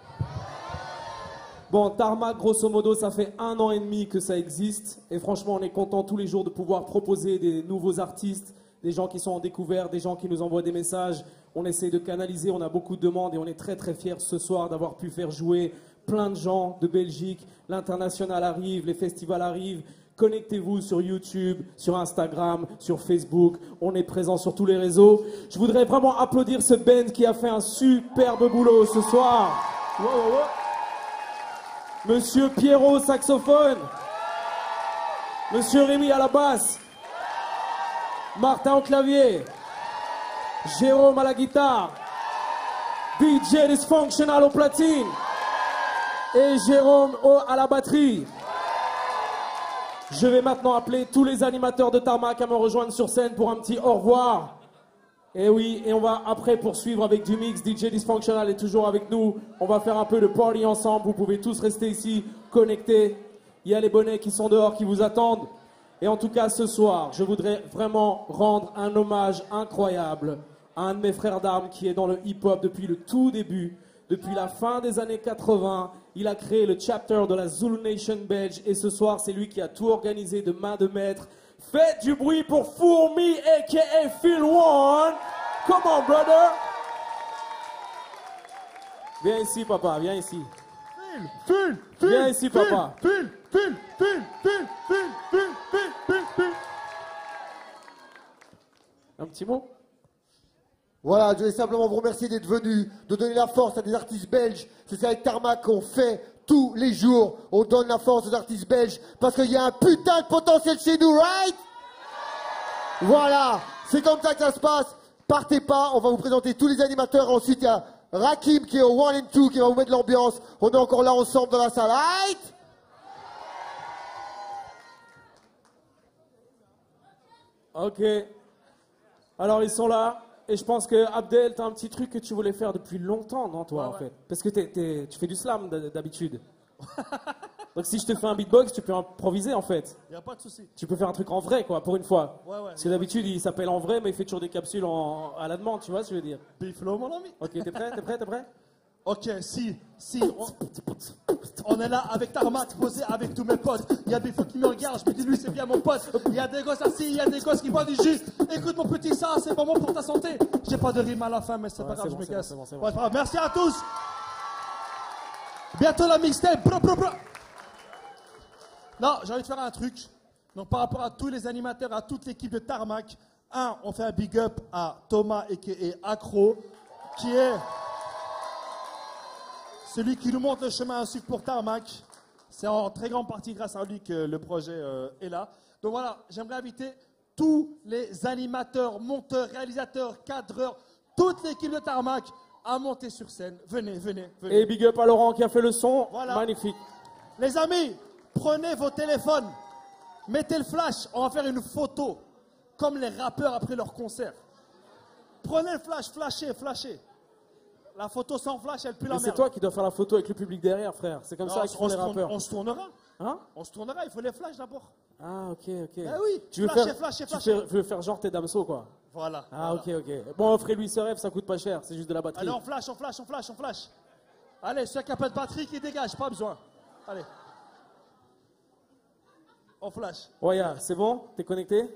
Speaker 12: Bon, Tarmac, grosso modo, ça fait 1 an et demi que ça existe. Et franchement, on est content tous les jours de pouvoir proposer des nouveaux artistes, des gens qui sont en découverte, des gens qui nous envoient des messages. On essaie de canaliser, on a beaucoup de demandes et on est très très fiers ce soir d'avoir pu faire jouer plein de gens de Belgique. L'international arrive, les festivals arrivent. Connectez-vous sur YouTube, sur Instagram, sur Facebook. On est présent sur tous les réseaux. Je voudrais vraiment applaudir ce band qui a fait un superbe boulot ce soir. Wow, wow, wow. Monsieur Pierrot, saxophone. Monsieur Rémi à la basse. Martin au clavier. Jérôme à la guitare. DJ Dysfunctional au platine. Et Jérôme à la batterie. Je vais maintenant appeler tous les animateurs de Tarmac à me rejoindre sur scène pour un petit au revoir. Et oui, et on va après poursuivre avec du mix. DJ Dysfunctional est toujours avec nous. On va faire un peu de party ensemble. Vous pouvez tous rester ici, connectés. Il y a les bonnets qui sont dehors, qui vous attendent. Et en tout cas, ce soir, je voudrais vraiment rendre un hommage incroyable à un de mes frères d'armes qui est dans le hip-hop depuis le tout début. Depuis la fin des années 80, il a créé le chapter de la Zulu Nation belge. Et ce soir, c'est lui qui a tout organisé de main de maître. Faites du bruit pour Fourmi, a.k.a. Phil One. Come on, brother. Viens ici, papa, viens ici. Viens ici, papa. Un petit mot?
Speaker 15: Voilà, je voulais simplement vous remercier d'être venus, de donner la force à des artistes belges. C'est ça avec Tarmac qu'on fait tous les jours. On donne la force aux artistes belges parce qu'il y a un putain de potentiel chez nous, right? Voilà, c'est comme ça que ça se passe. Partez pas, on va vous présenter tous les animateurs. Ensuite, il y a Rakim qui est au 1 and 2 qui va vous mettre l'ambiance. On est encore là ensemble dans la salle, right?
Speaker 12: Ok. Alors, ils sont là. Et je pense que Abdel, t'as un petit truc que tu voulais faire depuis longtemps, non, toi, en fait? Parce que tu fais du slam d'habitude. Donc si je te fais un beatbox, tu peux improviser, en fait.
Speaker 16: Y a pas de souci.
Speaker 12: Tu peux faire un truc en vrai, quoi, pour une fois.
Speaker 16: Ouais, ouais.
Speaker 12: Parce que d'habitude, il s'appelle en vrai, mais il fait toujours des capsules à la demande, tu vois ce que je veux dire?
Speaker 16: Biflo, mon ami.
Speaker 12: Ok, t'es prêt? T'es prêt?
Speaker 16: Ok, si, on est là avec Tarmac, posé avec tous mes potes. Il y a Biflo qui me regarde, je me dis lui c'est bien mon pote. Il y a des gosses assis, il y a des gosses qui boivent du jus. Écoute mon petit, ça c'est pas bon pour ta santé. J'ai pas de rime à la fin, mais c'est pas grave, je me casse. Ouais, c'est pas grave. Merci à tous. Bientôt la mixtape. Non, j'ai envie de faire un truc. Donc par rapport à tous les animateurs, à toute l'équipe de Tarmac, on fait un big up à Thomas et Accro, qui est celui qui nous montre le chemin ensuite pour Tarmac. C'est en très grande partie grâce à lui que le projet est là. Donc voilà, j'aimerais inviter tous les animateurs, monteurs, réalisateurs, cadreurs, toute l'équipe de Tarmac à monter sur scène. Venez.
Speaker 12: Et big up à Laurent qui a fait le son.
Speaker 16: Voilà.
Speaker 12: Magnifique.
Speaker 16: Les amis, prenez vos téléphones, mettez le flash, on va faire une photo, comme les rappeurs après leur concert. Prenez le flash, flashez. La photo sans flash, elle pue la
Speaker 12: Mais
Speaker 16: merde.
Speaker 12: c'est toi qui dois faire la photo avec le public derrière, frère. C'est comme ça qu'ils font les rappeurs.
Speaker 16: On se tournera.
Speaker 12: Hein?
Speaker 16: On se tournera, il faut les flashs d'abord.
Speaker 12: Ah, ok.
Speaker 16: Ah oui,
Speaker 12: Tu veux
Speaker 16: flasher.
Speaker 12: Tu veux faire genre tes Damso, quoi.
Speaker 16: Voilà.
Speaker 12: Ah,
Speaker 16: voilà.
Speaker 12: ok. Bon, offrez-lui ce rêve, ça coûte pas cher, c'est juste de la batterie.
Speaker 16: Allez, on flash. Allez, ceux qui n'ont pas de batterie, qui dégagent, pas besoin. Allez. On flash.
Speaker 12: Ouais, c'est bon? T'es connecté?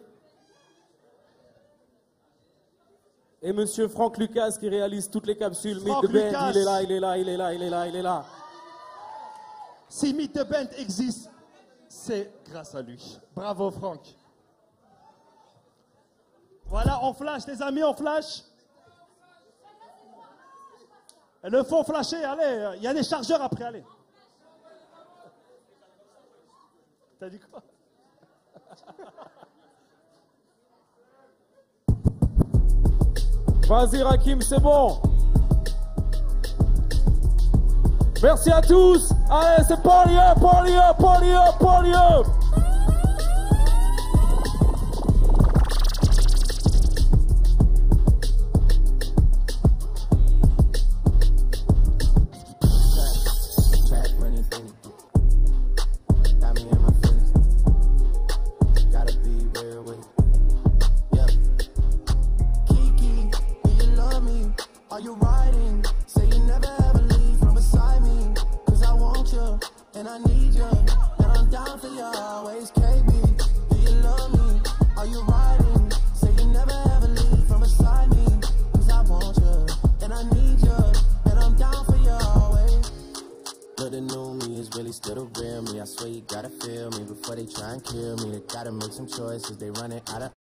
Speaker 12: Et monsieur Franck Lucas qui réalise toutes les capsules. Meet the Band, il est là.
Speaker 16: Si Meet the Band existe, c'est grâce à lui. Bravo Franck. Voilà, on flash les amis, on flash. Et le faut flasher, allez, il y a des chargeurs après, allez. T'as dit quoi?
Speaker 12: Vas-y Rakim, c'est bon. Merci à tous. Allez, c'est party up, party up, party up, party up.
Speaker 17: They try and kill me, they gotta make some choices, they running out of